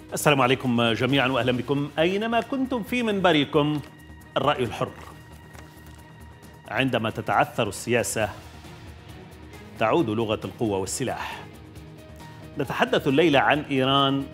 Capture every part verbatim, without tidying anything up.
السلام عليكم جميعا وأهلا بكم أينما كنتم في منبركم الرأي الحر. عندما تتعثر السياسة تعود لغة القوة والسلاح. نتحدث الليلة عن إيران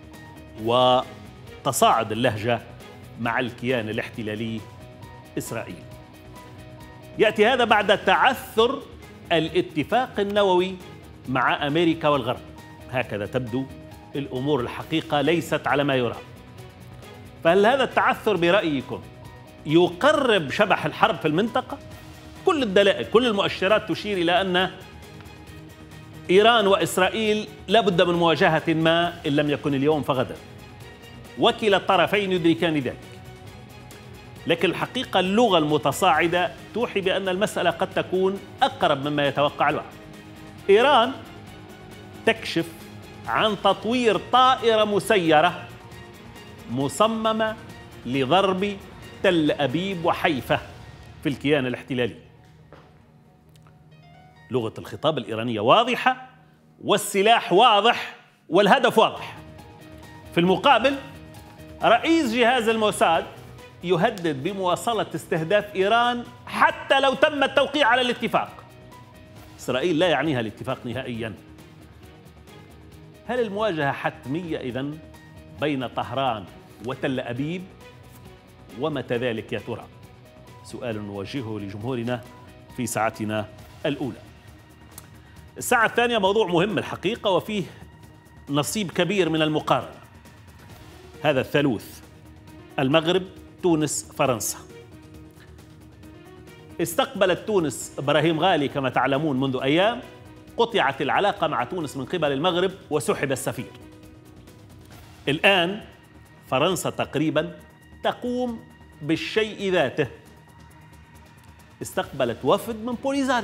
وتصاعد اللهجة مع الكيان الاحتلالي إسرائيل. يأتي هذا بعد تعثر الاتفاق النووي مع أمريكا والغرب. هكذا تبدو الأمور، الحقيقة ليست على ما يرام. فهل هذا التعثر برأيكم يقرب شبح الحرب في المنطقة؟ كل الدلائل، كل المؤشرات تشير إلى أن إيران وإسرائيل لابد من مواجهة ما إن لم يكن اليوم فغدا، وكلا الطرفين يدركان ذلك. لكن الحقيقة اللغة المتصاعدة توحي بأن المسألة قد تكون أقرب مما يتوقع الواحد. إيران تكشف عن تطوير طائرة مسيرة مصممة لضرب تل أبيب وحيفا في الكيان الاحتلالي. لغة الخطاب الإيرانية واضحة والسلاح واضح والهدف واضح. في المقابل رئيس جهاز الموساد يهدد بمواصلة استهداف إيران حتى لو تم التوقيع على الاتفاق. إسرائيل لا يعنيها الاتفاق نهائيا. هل المواجهة حتمية إذن بين طهران وتل أبيب؟ ومتى ذلك يا ترى؟ سؤال نوجهه لجمهورنا في ساعتنا الأولى. الساعة الثانية موضوع مهم الحقيقة وفيه نصيب كبير من المقارنة. هذا الثالوث: المغرب، تونس، فرنسا. استقبلت تونس إبراهيم غالي كما تعلمون منذ أيام. قطعت العلاقة مع تونس من قبل المغرب وسحب السفير. الآن فرنسا تقريبا تقوم بالشيء ذاته. استقبلت وفد من بوليزاريو.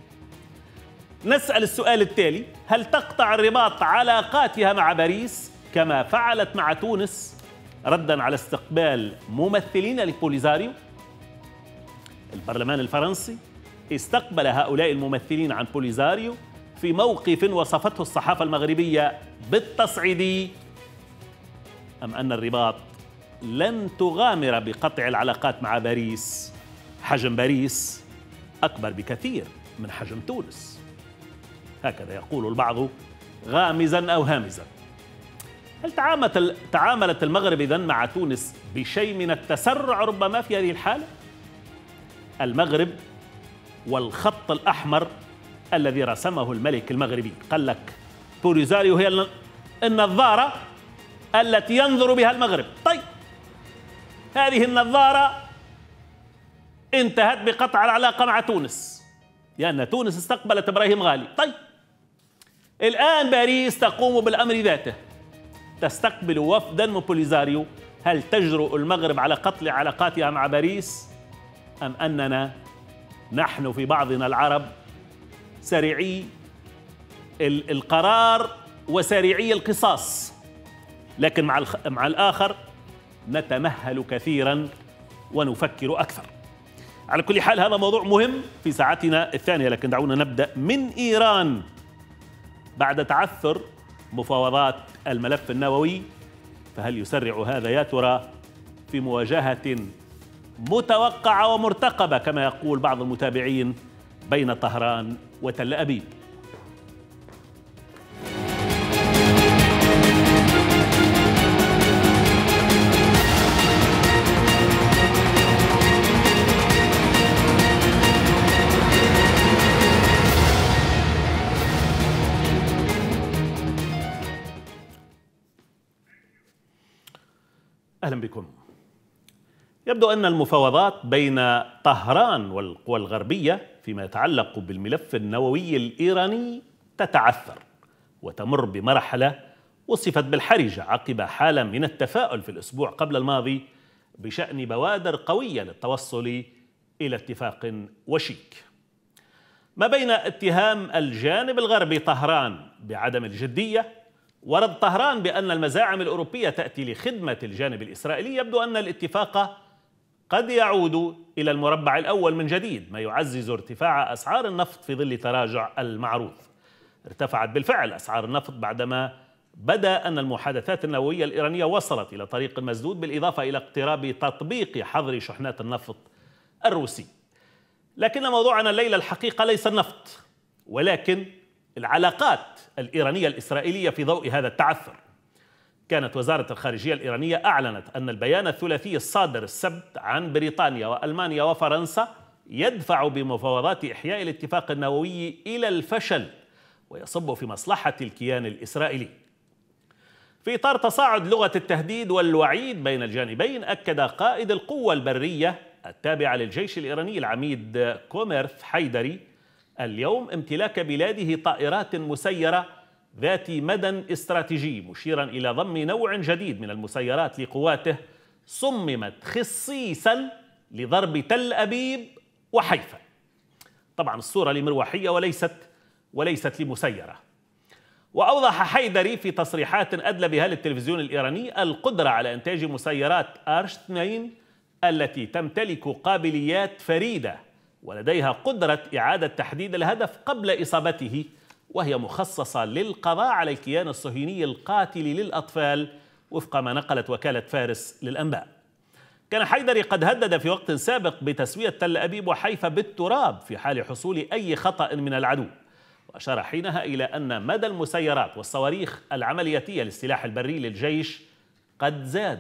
نسأل السؤال التالي: هل تقطع الرباط علاقاتها مع باريس كما فعلت مع تونس ردا على استقبال ممثلين لبوليزاريو؟ البرلمان الفرنسي استقبل هؤلاء الممثلين عن بوليزاريو في موقف وصفته الصحافة المغربية بالتصعيدي. أم أن الرباط لن تغامر بقطع العلاقات مع باريس؟ حجم باريس أكبر بكثير من حجم تونس، هكذا يقول البعض غامزا أو هامزا. هل تعاملت المغرب إذن مع تونس بشيء من التسرع ربما في هذه الحالة؟ المغرب والخط الأحمر الذي رسمه الملك المغربي، قال لك بوليزاريو هي النظارة التي ينظر بها المغرب. طيب هذه النظارة انتهت بقطع العلاقة مع تونس لأن تونس استقبلت إبراهيم غالي. طيب الآن باريس تقوم بالأمر ذاته، تستقبل وفدا من بوليزاريو. هل تجرؤ المغرب على قطع علاقاتها مع باريس؟ أم أننا نحن في بعضنا العرب سريعي القرار وسريعي القصاص، لكن مع مع الآخر نتمهل كثيرا ونفكر أكثر. على كل حال هذا موضوع مهم في ساعتنا الثانية، لكن دعونا نبدأ من إيران. بعد تعثر مفاوضات الملف النووي، فهل يسرع هذا يا ترى في مواجهة متوقعة ومرتقبة كما يقول بعض المتابعين بين طهران وتل أبيب؟ أهلا بكم. يبدو أن المفاوضات بين طهران والقوى الغربية فيما يتعلق بالملف النووي الإيراني تتعثر وتمر بمرحلة وصفت بالحرجة عقب حالة من التفاؤل في الأسبوع قبل الماضي بشأن بوادر قوية للتوصل إلى اتفاق وشيك. ما بين اتهام الجانب الغربي طهران بعدم الجدية ورد طهران بأن المزاعم الأوروبية تأتي لخدمة الجانب الإسرائيلي، يبدو أن الاتفاق قد يعود إلى المربع الأول من جديد، ما يعزز ارتفاع أسعار النفط في ظل تراجع المعروض. ارتفعت بالفعل أسعار النفط بعدما بدا أن المحادثات النووية الإيرانية وصلت إلى طريق مسدود، بالإضافة إلى اقتراب تطبيق حظر شحنات النفط الروسي. لكن موضوعنا الليلة الحقيقة ليس النفط، ولكن العلاقات الإيرانية الإسرائيلية في ضوء هذا التعثر. كانت وزارة الخارجية الإيرانية أعلنت أن البيان الثلاثي الصادر السبت عن بريطانيا وألمانيا وفرنسا يدفع بمفاوضات إحياء الاتفاق النووي إلى الفشل ويصب في مصلحة الكيان الإسرائيلي. في إطار تصاعد لغة التهديد والوعيد بين الجانبين، أكد قائد القوة البرية التابعة للجيش الإيراني العميد كوميرث حيدري اليوم امتلاك بلاده طائرات مسيرة ذات مدى استراتيجي، مشيرا إلى ضم نوع جديد من المسيرات لقواته صممت خصيصا لضرب تل أبيب وحيفا. طبعا الصورة لمروحية وليست وليست لمسيرة. وأوضح حيدري في تصريحات أدلى بها للتلفزيون الإيراني القدرة على إنتاج مسيرات آرش اثنين التي تمتلك قابليات فريدة ولديها قدرة إعادة تحديد الهدف قبل إصابته، وهي مخصصة للقضاء على الكيان الصهيوني القاتل للأطفال وفق ما نقلت وكالة فارس للأنباء. كان حيدري قد هدد في وقت سابق بتسوية تل أبيب وحيفا بالتراب في حال حصول أي خطأ من العدو، وأشار حينها إلى أن مدى المسيرات والصواريخ العملياتية للسلاح البري للجيش قد زاد.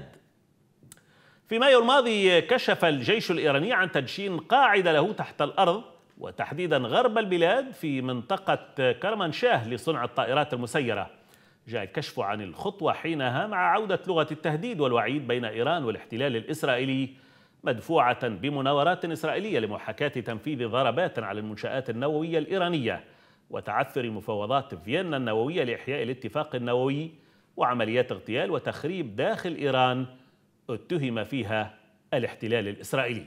في مايو الماضي كشف الجيش الإيراني عن تدشين قاعدة له تحت الأرض وتحديدا غرب البلاد في منطقة كرمانشاه لصنع الطائرات المسيرة. جاء الكشف عن الخطوة حينها مع عودة لغة التهديد والوعيد بين إيران والاحتلال الإسرائيلي، مدفوعة بمناورات إسرائيلية لمحاكاة تنفيذ ضربات على المنشآت النووية الإيرانية وتعثر مفاوضات فيينا النووية لإحياء الاتفاق النووي وعمليات اغتيال وتخريب داخل إيران اتهم فيها الاحتلال الإسرائيلي.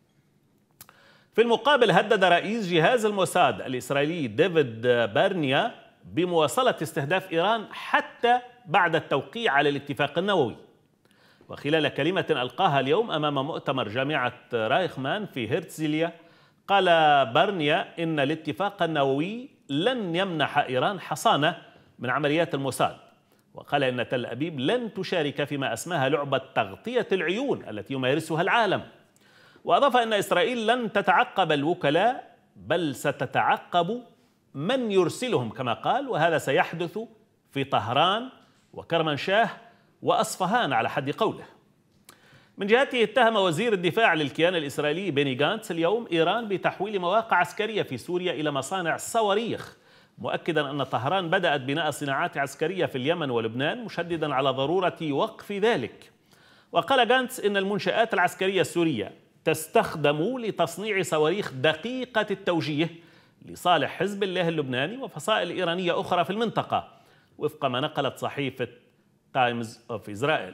في المقابل هدد رئيس جهاز الموساد الإسرائيلي ديفيد بارنيا بمواصلة استهداف إيران حتى بعد التوقيع على الاتفاق النووي. وخلال كلمة ألقاها اليوم أمام مؤتمر جامعة رايخمان في هرتزليا، قال بارنيا إن الاتفاق النووي لن يمنح إيران حصانة من عمليات الموساد، وقال إن تل أبيب لن تشارك فيما أسماها لعبة تغطية العيون التي يمارسها العالم. وأضاف أن إسرائيل لن تتعقب الوكلاء بل ستتعقب من يرسلهم كما قال، وهذا سيحدث في طهران وكرمانشاه وأصفهان على حد قوله. من جهته اتهم وزير الدفاع للكيان الإسرائيلي بيني غانتس اليوم إيران بتحويل مواقع عسكرية في سوريا إلى مصانع صواريخ، مؤكدا أن طهران بدأت بناء صناعات عسكرية في اليمن ولبنان، مشددا على ضرورة وقف ذلك. وقال غانتس إن المنشآت العسكرية السورية تستخدم لتصنيع صواريخ دقيقة التوجيه لصالح حزب الله اللبناني وفصائل إيرانية أخرى في المنطقة، وفق ما نقلت صحيفة تايمز أوف إسرائيل.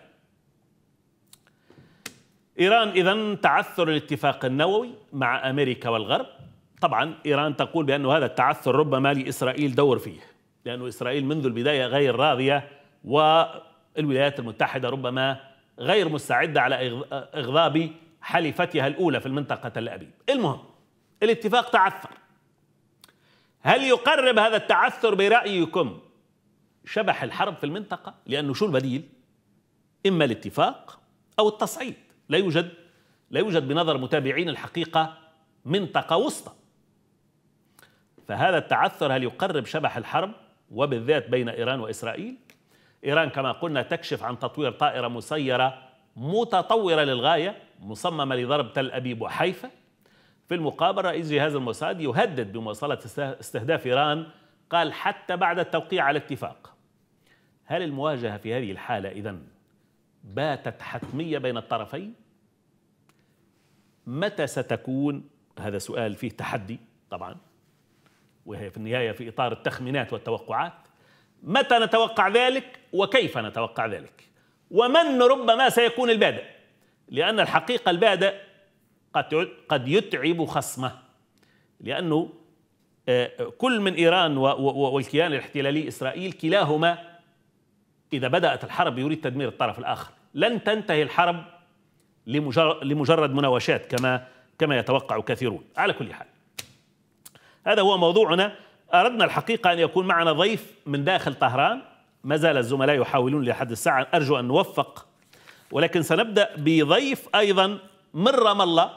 إيران إذن تعثر الاتفاق النووي مع أمريكا والغرب. طبعا إيران تقول بأن هذا التعثر ربما لإسرائيل دور فيه، لأن إسرائيل منذ البداية غير راضية، والولايات المتحدة ربما غير مستعدة على إغضاب حليفتها الأولى في المنطقة تل أبيب. المهم الاتفاق تعثر. هل يقرب هذا التعثر برأيكم شبح الحرب في المنطقة؟ لأنه شو البديل؟ إما الاتفاق أو التصعيد. لا يوجد لا يوجد بنظر متابعين الحقيقة منطقة وسطى. فهذا التعثر هل يقرب شبح الحرب وبالذات بين إيران وإسرائيل؟ إيران كما قلنا تكشف عن تطوير طائرة مسيرة متطورة للغاية مصممة لضرب تل أبيب وحيفا. في المقابل رئيس جهاز الموساد يهدد بمواصلة استهداف إيران، قال حتى بعد التوقيع على الاتفاق. هل المواجهة في هذه الحالة إذن باتت حتمية بين الطرفين؟ متى ستكون؟ هذا سؤال فيه تحدي طبعا، وهي في النهاية في إطار التخمينات والتوقعات. متى نتوقع ذلك وكيف نتوقع ذلك؟ ومن ربما سيكون البادئ؟ لأن الحقيقة البادئ قد قد يتعب خصمه، لأنه كل من إيران والكيان الاحتلالي إسرائيل كلاهما إذا بدأت الحرب يريد تدمير الطرف الآخر. لن تنتهي الحرب لمجرد مناوشات كما كما يتوقع كثيرون. على كل حال هذا هو موضوعنا. أردنا الحقيقة أن يكون معنا ضيف من داخل طهران ما زال الزملاء يحاولون لحد الساعة، أرجو أن نوفق، ولكن سنبدأ بضيف أيضا من رام الله،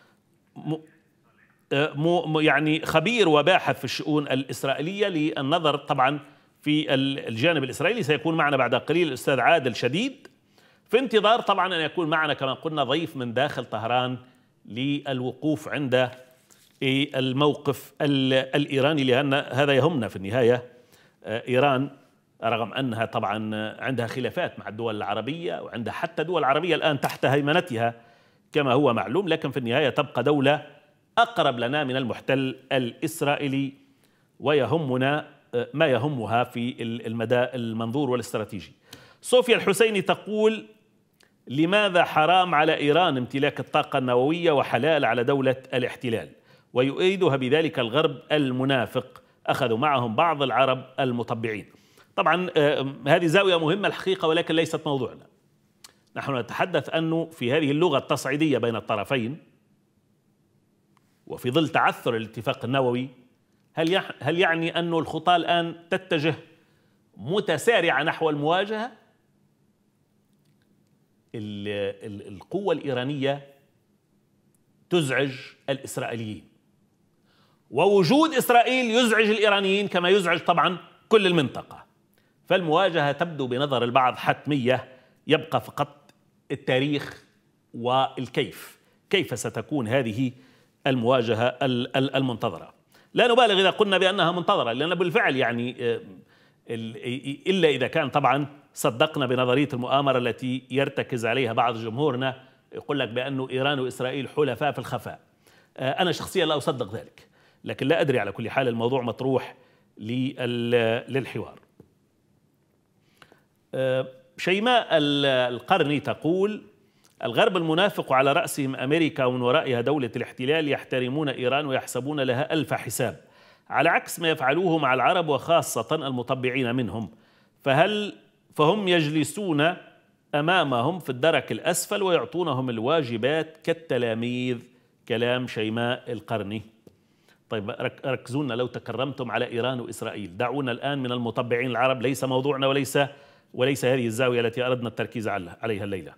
يعني خبير وباحث في الشؤون الإسرائيلية للنظر طبعا في الجانب الإسرائيلي. سيكون معنا بعد قليل الأستاذ عادل شديد، في انتظار طبعا أن يكون معنا كما قلنا ضيف من داخل طهران للوقوف عند الموقف الإيراني، لأن هذا يهمنا في النهاية. إيران رغم أنها طبعا عندها خلافات مع الدول العربية، وعندها حتى دول عربية الآن تحت هيمنتها كما هو معلوم، لكن في النهاية تبقى دولة أقرب لنا من المحتل الإسرائيلي، ويهمنا ما يهمها في المدى المنظور والاستراتيجي. صوفيا الحسيني تقول: لماذا حرام على إيران امتلاك الطاقة النووية وحلال على دولة الاحتلال؟ ويؤيدها بذلك الغرب المنافق، أخذوا معهم بعض العرب المطبعين. طبعا هذه زاوية مهمة الحقيقة، ولكن ليست موضوعنا. نحن نتحدث أنه في هذه اللغة التصعيدية بين الطرفين، وفي ظل تعثر الاتفاق النووي، هل هل يعني أن الخطى الآن تتجه متسارعة نحو المواجهة؟ القوة الإيرانية تزعج الإسرائيليين، ووجود إسرائيل يزعج الإيرانيين كما يزعج طبعا كل المنطقة. فالمواجهة تبدو بنظر البعض حتمية، يبقى فقط التاريخ والكيف، كيف ستكون هذه المواجهة المنتظرة. لا نبالغ إذا قلنا بأنها منتظرة، لأن بالفعل يعني إلا إذا كان طبعا صدقنا بنظرية المؤامرة التي يرتكز عليها بعض جمهورنا، يقول لك بأنه إيران وإسرائيل حلفاء في الخفاء. أنا شخصيا لا أصدق ذلك، لكن لا أدري، على كل حال الموضوع مطروح للحوار. شيماء القرني تقول: الغرب المنافق على رأسهم أمريكا ومن ورائها دولة الاحتلال يحترمون إيران ويحسبون لها ألف حساب، على عكس ما يفعلوه مع العرب وخاصة المطبعين منهم، فهل فهم يجلسون أمامهم في الدرك الأسفل ويعطونهم الواجبات كالتلاميذ. كلام شيماء القرني. طيب ركزونا لو تكرمتم على إيران وإسرائيل، دعونا الآن من المطبعين العرب، ليس موضوعنا وليس وليس هذه الزاوية التي أردنا التركيز عليها الليلة.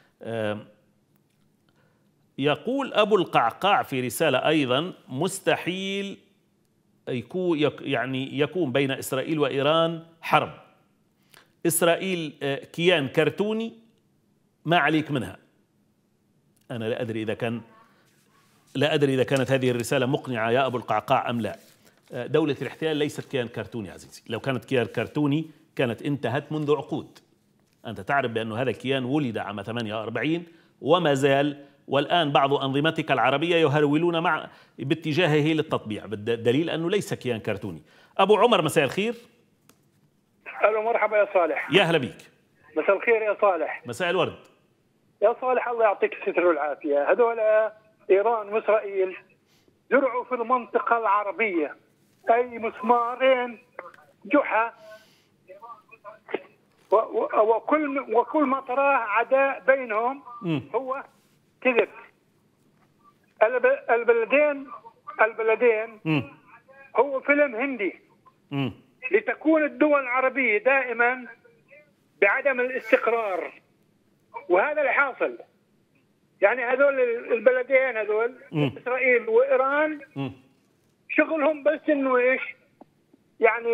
يقول أبو القعقاع في رسالة أيضا: مستحيل يكون يعني يكون بين إسرائيل وإيران حرب. إسرائيل كيان كرتوني ما عليك منها. أنا لا أدري إذا كان لا أدري إذا كانت هذه الرسالة مقنعة يا أبو القعقاع أم لا. دولة الاحتلال ليست كيان كرتوني عزيزي، لو كانت كيان كرتوني كانت انتهت منذ عقود. أنت تعرف بأن هذا الكيان ولد عام ثمانية وأربعين وما زال، والآن بعض أنظمتك العربية يهرولون مع باتجاهه للتطبيع، بالدليل أنه ليس كيان كرتوني. أبو عمر مساء الخير. أهلا مرحبا يا صالح. يا هلا بيك. مساء الخير يا صالح. مساء الورد يا صالح، الله يعطيك الستر والعافية. هذول إيران وإسرائيل زرعوا في المنطقة العربية أي مسمارين جحا، وكل وكل ما تراه عداء بينهم هو كذب. البلدين البلدين هو فيلم هندي لتكون الدول العربية دائما بعدم الاستقرار، وهذا اللي حاصل. يعني هذول البلدين هذول إسرائيل وإيران شغلهم بس إنه إيش، يعني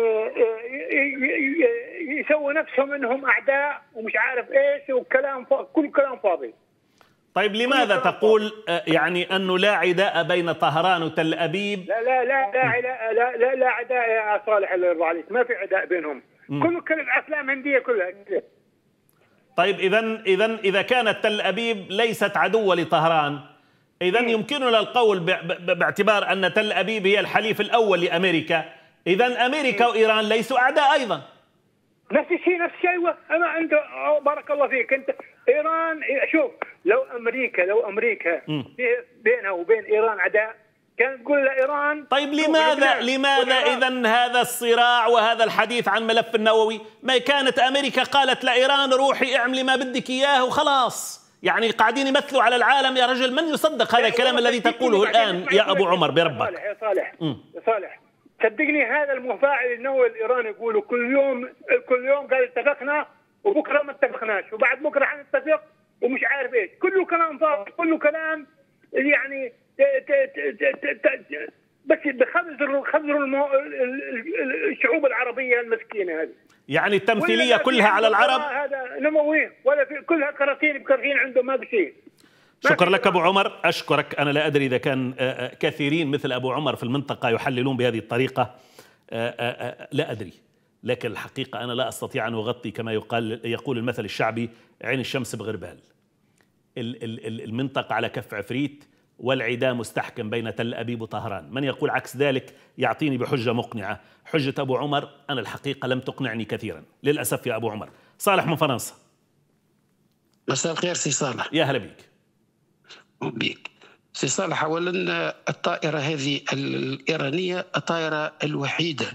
يسووا نفسهم إنهم أعداء ومش عارف إيش، وكلام كل كلام فاضي. طيب لماذا تقول يعني أنه لا عداء بين طهران وتل أبيب؟ لا لا لا لا عداء لا لا, لا عداء يا صالح، الله يرضى عليك، ما في عداء بينهم. كل كل الأفلام هندية كلها. طيب إذا إذا إذا كانت تل أبيب ليست عدوة لطهران، إذا يمكننا القول باعتبار أن تل أبيب هي الحليف الأول لأمريكا، إذا أمريكا وإيران ليسوا أعداء أيضا. نفس الشيء نفس الشيء. أنا أنت بارك الله فيك، أنت إيران شوف، لو أمريكا لو أمريكا بينها وبين إيران عداء كانت تقول لإيران. طيب لماذا لماذا إذا هذا الصراع وهذا الحديث عن ملف النووي؟ ما كانت أمريكا قالت لإيران روحي اعملي ما بدك إياه وخلاص؟ يعني قاعدين يمثلوا على العالم يا رجل. من يصدق هذا الكلام الذي تقوله الآن يا أبو عمر بربك؟ يا صالح يا صالح يا صالح صدقني هذا المفاعل النووي الايراني يقولوا كل يوم كل يوم قال اتفقنا وبكره ما اتفقناش وبعد بكره حنتفق ومش عارف ايش، كله كلام فاضي، كله كلام يعني بس بخبزروا خبزروا الشعوب العربيه المسكينه هذه. يعني التمثيليه كلها على العرب. هذا نموي ولا في كلها كراتين بكراتين عندهم ما بشيء. شكرا لك أبو عمر، أشكرك. أنا لا أدري إذا كان كثيرين مثل أبو عمر في المنطقة يحللون بهذه الطريقة، لا أدري، لكن الحقيقة أنا لا أستطيع أن أغطي كما يقال يقول المثل الشعبي عين الشمس بغربال. المنطقة على كف عفريت والعداء مستحكم بين تل أبيب وطهران. من يقول عكس ذلك يعطيني بحجة مقنعة. حجة أبو عمر أنا الحقيقة لم تقنعني كثيرا للأسف يا أبو عمر. صالح من فرنسا. مساء الخير سي صالح. يا هلا بك. بك سي صالح، اولا الطائره هذه الايرانيه الطائره الوحيده،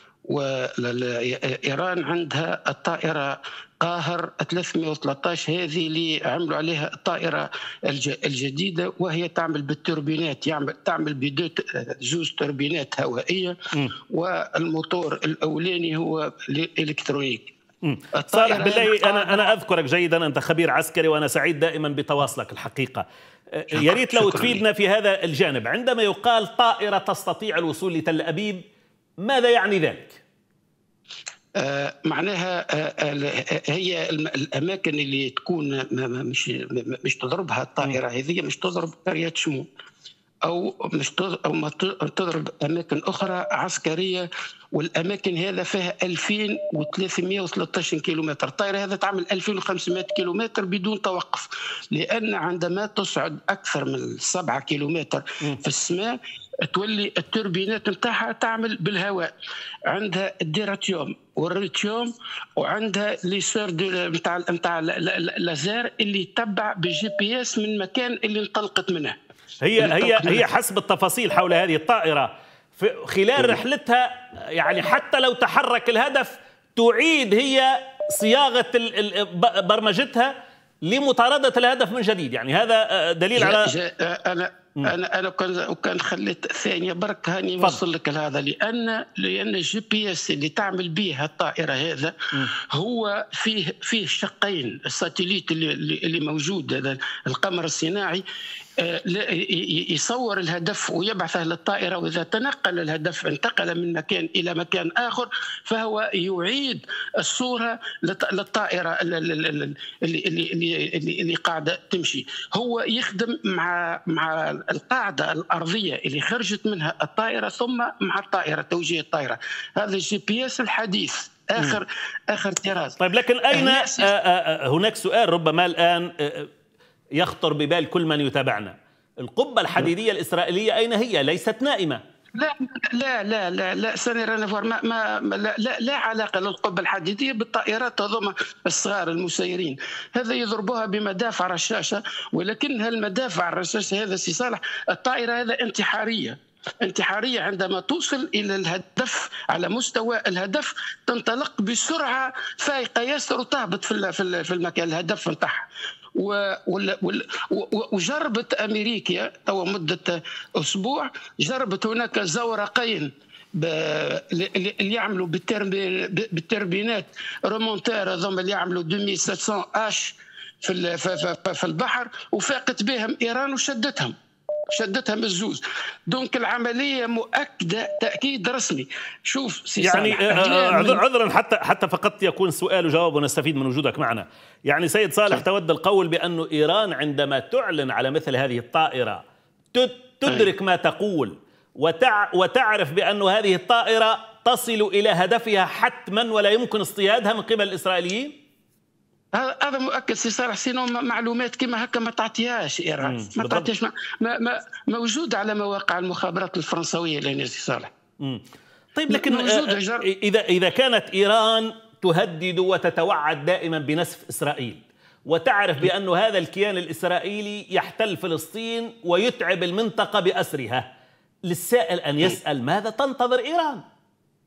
وايران عندها الطائره قاهر ثلاثمئة وثلاثة عشر هذه اللي عملوا عليها الطائره الجديده، وهي تعمل بالتوربينات، يعمل تعمل بجوز توربينات هوائيه م. والموتور الاولاني هو الالكترونيك. صالح بالله أنا أنا أذكرك جيدا، أنت خبير عسكري وأنا سعيد دائما بتواصلك الحقيقة. يا ريت لو تفيدنا في هذا الجانب. عندما يقال طائرة تستطيع الوصول لتل أبيب ماذا يعني ذلك؟ آه معناها آه هي الأماكن اللي تكون مش مش تضربها الطائرة هذه، مش تضرب قرية شمون أو مش أو ما تضرب أماكن أخرى عسكرية، والأماكن هذا فيها ألفين وثلاثمئة وثلاثة عشر كيلومتر. الطائرة هذا تعمل ألفين وخمسمئة كيلومتر بدون توقف، لأن عندما تصعد أكثر من سبعة كيلومتر في السماء تولي التوربينات نتاعها تعمل بالهواء. عندها الديراتيوم والريتيوم وعندها لي سور نتاع نتاع لازار اللي يتبع بالجي بي اس من المكان اللي انطلقت منه. هي هي هي حسب التفاصيل حول هذه الطائرة في خلال رحلتها، يعني حتى لو تحرك الهدف تعيد هي صياغة برمجتها لمطاردة الهدف من جديد. يعني هذا دليل جا على جا أنا أنا أنا كان وكان خليت ثانية برك هاني نوصل لك لهذا، لأن لأن الجي بي اس اللي تعمل به الطائرة هذا م. هو فيه فيه شقين، الساتليت اللي اللي موجود هذا القمر الصناعي يصور الهدف ويبعثه للطائرة، وإذا تنقل الهدف انتقل من مكان إلى مكان آخر فهو يعيد الصورة للطائرة اللي, اللي, اللي, اللي, اللي قاعدة تمشي. هو يخدم مع مع القاعدة الأرضية اللي خرجت منها الطائرة ثم مع الطائرة توجيه الطائرة. هذا الجي بي اس الحديث آخر م. آخر طراز. طيب لكن أين هناك سؤال ربما الآن يخطر ببال كل من يتابعنا، القبة الحديدية الإسرائيلية أين هي؟ ليست نائمة. لا لا لا لا لا سنرى ما ما لا, لا, لا علاقة للقبة الحديدية بالطائرات هذوما الصغار المسيرين، هذا يضربوها بمدافع رشاشة، ولكن هالمدافع الرشاشة هذا سي صالح الطائرة هذا انتحارية انتحارية عندما توصل إلى الهدف على مستوى الهدف تنطلق بسرعة فائقة ياسر وتهبط في في المكان الهدف نتاعها. وجربت أمريكا تو مدة أسبوع، جربت هناك زورقين اللي يعملوا بالتربينات رومونتير هذوما اللي يعملوا ألفين وسبعمئة اش في في البحر، وفاقت بهم إيران وشدتهم شدتهم الزوز. دونك العمليه مؤكده تاكيد رسمي. شوف سي يعني عذرا حتى حتى فقط يكون سؤال وجواب ونستفيد من وجودك معنا. يعني سيد صالح تود القول بأن إيران عندما تعلن على مثل هذه الطائرة تدرك ما تقول وتع وتعرف بأن هذه الطائرة تصل إلى هدفها حتما ولا يمكن اصطيادها من قبل الإسرائيليين؟ هذا مؤكد سي صالح، سينو معلومات كما هكا ما تعطيهاش ايران، ما تعطيهاش ما, ما موجود على مواقع المخابرات الفرنسويه لين سي صالح. مم. طيب لكن اذا اذا كانت ايران تهدد وتتوعد دائما بنسف اسرائيل وتعرف بأن هذا الكيان الاسرائيلي يحتل فلسطين ويتعب المنطقه باسرها، للسائل ان يسال ماذا تنتظر ايران؟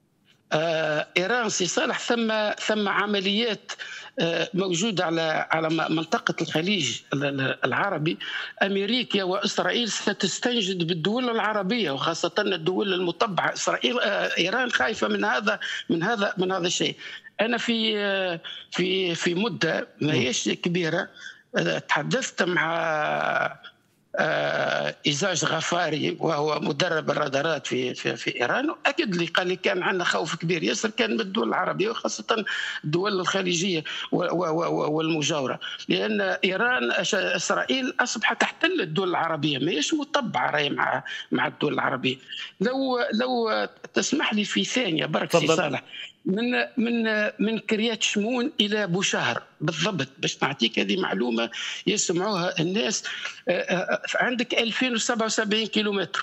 آه ايران سي صالح ثم ثم عمليات آه موجوده على على منطقه الخليج العربي. امريكا واسرائيل ستستنجد بالدول العربيه وخاصه الدول المطبعه. اسرائيل آه ايران خايفه من هذا من هذا من هذا الشيء. انا في آه في في مده ما هيش كبيره آه تحدثت مع إيزاج غفاري وهو مدرب الرادارات في في في ايران، واكد لي قال لي كان عندنا خوف كبير ياسر كان من الدول العربيه وخاصه الدول الخليجيه والمجاوره، لان ايران اسرائيل اصبحت تحتل الدول العربيه ماهيش مطبعه راهي مع مع الدول العربيه. لو لو تسمح لي في ثانيه برك سي صالح، من من من كريات شمون الى بوشهر بالضبط باش نعطيك هذه معلومه يسمعوها الناس. عندك ألفين وسبعة وسبعين كيلومتر.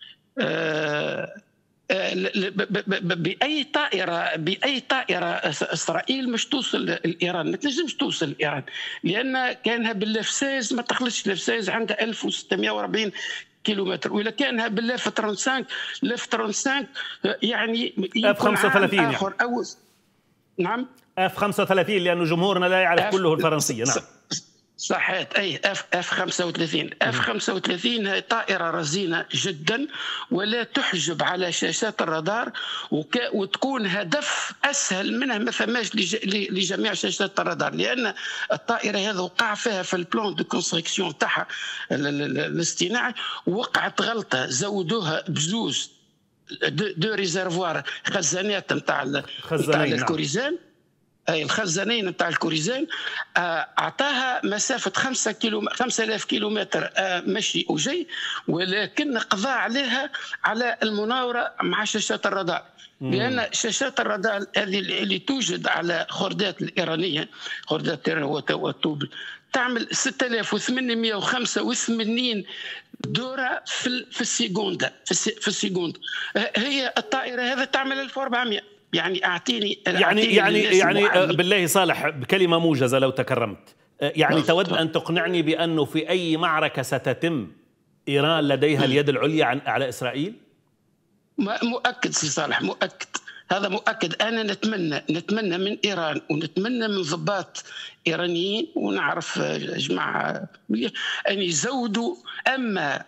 باي طائره باي طائره اسرائيل مش توصل لايران، ما تنجمش توصل لايران لان كانها باللفساز ما تخلصش لفساز عندها ألف وستمائة وأربعين كيلومتر، وإلا كانها بالاف خمسة وثلاثين الاف خمسة وثلاثين يعني اف خمسة وثلاثين يعني. أو نعم اف خمسة وثلاثين لأنه جمهورنا لا يعرف كله الفرنسية. نعم صحيت. اي اف اف خمسة وثلاثين اف خمسة وثلاثين هي طائره رزينه جدا ولا تحجب على شاشات الرادار وك... وتكون هدف اسهل منها ما فماش لج... لجميع شاشات الرادار، لان الطائره هذا وقع فيها في البلان دو كونستركسيون تاعها الاصطناعي وقعت غلطه زودوها بزوز دو, دو ريزرفوار خزانات نتاع نتاع الكوريزان. أي الخزانين نتاع الكوريزان أعطاها مسافة خمسة كيلو خمسة آلاف كيلومتر مشي وجي، ولكن قضى عليها على المناورة مع شاشات الرادار، لأن شاشات الرادار هذه اللي توجد على خردات الإيرانية خردات والطوبل تعمل ستة آلاف وثمانمائة وخمسة وثمانين دورة في في السيكوندا في السيكوند. هي الطائرة هذا تعمل ألف وأربعمائة. يعني اعطيني يعني يعني يعني بالله صالح بكلمه موجزه لو تكرمت، يعني تود ان تقنعني بانه في اي معركه ستتم ايران لديها اليد العليا عن على اسرائيل؟ مؤكد سي صالح، مؤكد، هذا مؤكد. انا نتمنى نتمنى من ايران ونتمنى من ضباط ايرانيين ونعرف جماعه ان يزودوا اما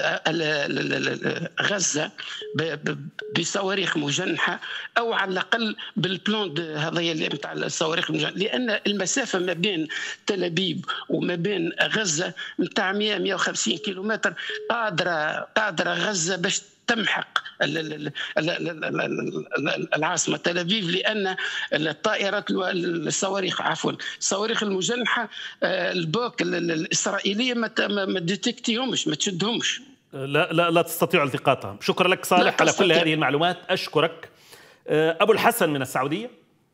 غزة بصواريخ مجنحة أو على الأقل بالبلان هذايا اللي نتاع الصواريخ المجنحة، لأن المسافة ما بين تل أبيب وما بين غزة نتاع مائة مائة وخمسين كيلومتر، قادرة قادرة غزة باش تمحق العاصمة تل أبيب، لأن الطائرات الصواريخ عفوا الصواريخ المجنحة البوك الإسرائيلية ما ديتكتيهمش ما تشدهمش، لا لا لا تستطيع التقاطهم. شكرا لك صالح على كل هذه المعلومات، أشكرك. أبو الحسن من السعودية.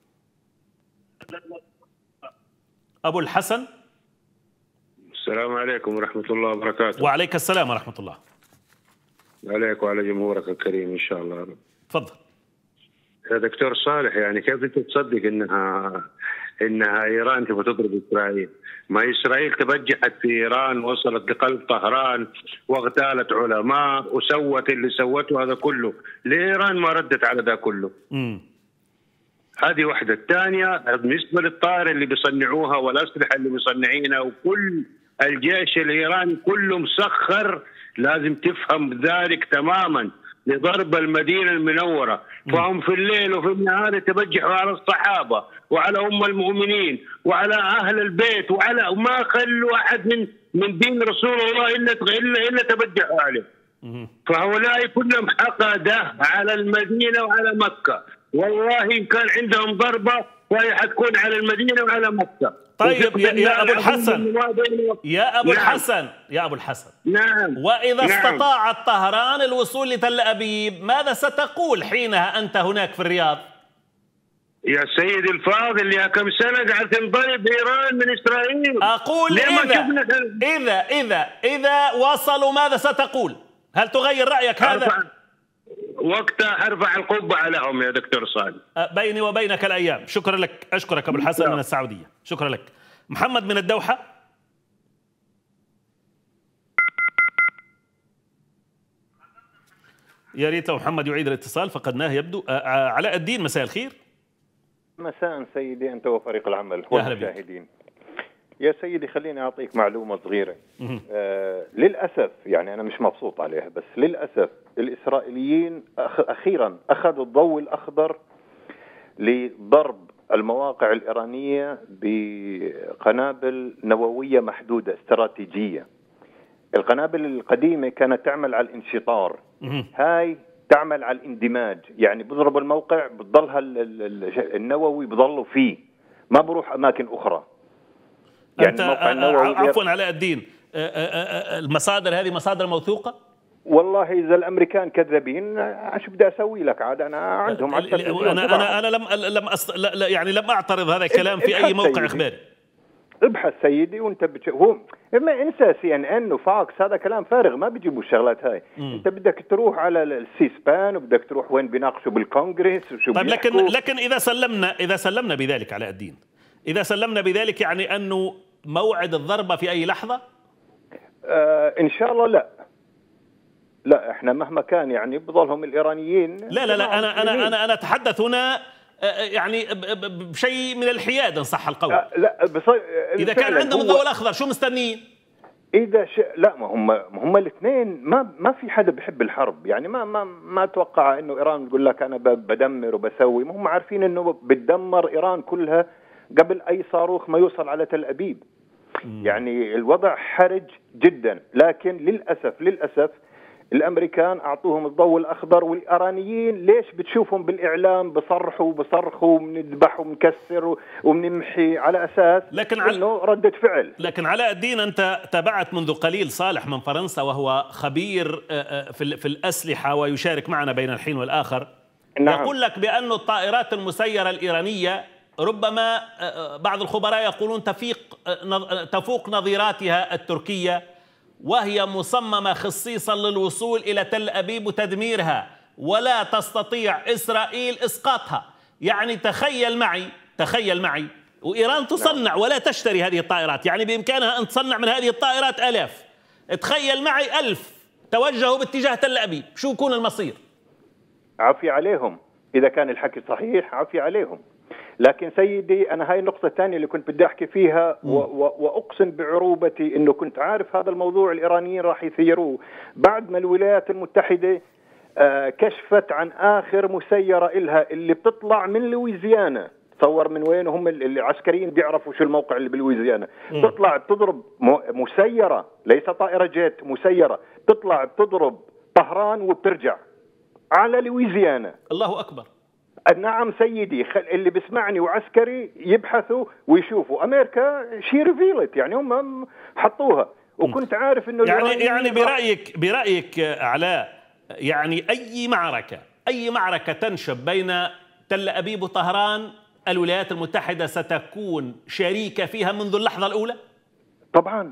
أبو الحسن، السلام عليكم ورحمة الله وبركاته. وعليك السلام ورحمة الله. عليك وعلى جمهورك الكريم إن شاء الله. تفضل يا دكتور صالح، يعني كيف أنت تصدق إنها إنها إيران تبغى تضرب إسرائيل؟ ما إسرائيل تبجحت في إيران، وصلت لقلب طهران واغتالت علماء وسوت اللي سوته هذا كله، ليه إيران ما ردت على ذا كله؟ امم هذه واحدة. الثانية بالنسبة للطائرة اللي بيصنعوها والأسلحة اللي بيصنعينها وكل الجيش الإيراني كله مسخر، لازم تفهم ذلك تماما، لضرب المدينة المنورة. فهم في الليل وفي النهار يتبجحوا على الصحابة وعلى أم المؤمنين وعلى أهل البيت وعلى وما خلوا أحد من من دين رسول الله إلا إلا إلا تبجحوا عليه. فهؤلاء كلهم حقدة على المدينة وعلى مكة، والله إن كان عندهم ضربة فهي حتكون على المدينة وعلى مكة. طيب يا, يا أبو الحسن يا أبو نعم. الحسن يا أبو الحسن نعم. وإذا نعم. استطاعت طهران الوصول لتل أبيب ماذا ستقول حينها أنت هناك في الرياض؟ يا سيدي الفاضل، يا كم سنة قاعد تنضرب إيران من إسرائيل. أقول إذا إذا إذا إذا وصلوا ماذا ستقول؟ هل تغير رأيك هذا؟ وقتها حرفع القبعة لهم يا دكتور صالح. بيني وبينك الأيام. شكرا لك، أشكرك أبو الحسن من السعودية. شكرا لك. محمد من الدوحة. يا ريت لو محمد يعيد الاتصال، فقدناه يبدو. علاء الدين، مساء الخير. مساء سيدي أنت وفريق العمل والمشاهدين. يا سيدي خليني أعطيك معلومة صغيرة. آه للأسف يعني أنا مش مبسوط عليها، بس للأسف الإسرائيليين أخ أخيرا أخذوا الضوء الأخضر لضرب المواقع الإيرانية بقنابل نووية محدودة استراتيجية. القنابل القديمة كانت تعمل على الانشطار، هاي تعمل على الاندماج، يعني بضرب الموقع بتضلها النووي بضلوا فيه، ما بروح أماكن أخرى. يعني أنت عفوا علاء الدين، المصادر هذه مصادر موثوقة؟ والله إذا الأمريكان كذابين شو بدي أسوي لك عاد؟ أنا عندهم على التلفزيون. أنا أنا أنا لم لم أص... لا يعني لم أعترض هذا الكلام في أي موقع سيدي. إخباري. ابحث سيدي وأنت بتش... هو ما انسى سي ان ان وفاكس، هذا كلام فارغ، ما بيجيبوا الشغلات هاي. م. أنت بدك تروح على السي سبان وبدك تروح وين بيناقشوا بالكونغرس وشو طيب. لكن لكن إذا سلمنا إذا سلمنا بذلك علاء الدين، إذا سلمنا بذلك يعني أنه موعد الضربة في أي لحظة؟ آه إن شاء الله لا. لا احنا مهما كان يعني بضلهم الإيرانيين. لا لا لا أنا أنا أنا أنا أتحدث هنا يعني بشيء من الحياد إن صح القول. آه لا بص... إذا كان عندهم الضوء الأخضر شو مستنيين؟ إذا ش... لا ما هم هم الاثنين ما ما في حدا بيحب الحرب، يعني ما ما ما أتوقع إنه إيران بتقول لك أنا بدمر وبسوي، ما هم عارفين إنه بتدمر إيران كلها قبل أي صاروخ ما يوصل على تل أبيب. م. يعني الوضع حرج جدا، لكن للأسف للأسف الأمريكان أعطوهم الضوء الأخضر، والإيرانيين ليش بتشوفهم بالإعلام بصرحوا بصرخوا وبنذبح وبنكسر وبنمحي على أساس لكن إنه ردة فعل. لكن علاء الدين أنت تابعت منذ قليل صالح من فرنسا وهو خبير في في الأسلحة ويشارك معنا بين الحين والآخر. نعم. يقول لك بأن الطائرات المسيرة الإيرانية ربما بعض الخبراء يقولون تفيق تفوق نظيراتها التركية، وهي مصممة خصيصا للوصول إلى تل أبيب وتدميرها، ولا تستطيع إسرائيل إسقاطها. يعني تخيل معي تخيل معي وإيران تصنع ولا تشتري هذه الطائرات، يعني بإمكانها أن تصنع من هذه الطائرات آلاف. تخيل معي ألف توجهوا باتجاه تل أبيب، شو يكون المصير؟ عافية عليهم إذا كان الحكي صحيح، عافية عليهم. لكن سيدي أنا هاي النقطة الثانية اللي كنت بدي أحكي فيها، و و وأقسم بعروبتي إنه كنت عارف هذا الموضوع الإيرانيين راح يثيروه بعد ما الولايات المتحدة آه كشفت عن آخر مسيرة إلها اللي بتطلع من لويزيانا. تصور من وين هم العسكريين بيعرفوا شو الموقع اللي بلويزيانا. تطلع بتضرب مسيرة، ليس طائرة جيت، مسيرة تطلع بتضرب طهران وبترجع على لويزيانا. الله أكبر. نعم سيدي، اللي بسمعني وعسكري يبحثوا ويشوفوا. أمريكا شي ريفيلت، يعني هم حطوها، وكنت عارف إنه يعني يعني برأيك برأيك علاء، يعني أي معركة أي معركة تنشب بين تل أبيب وطهران الولايات المتحدة ستكون شريكة فيها منذ اللحظة الأولى؟ طبعا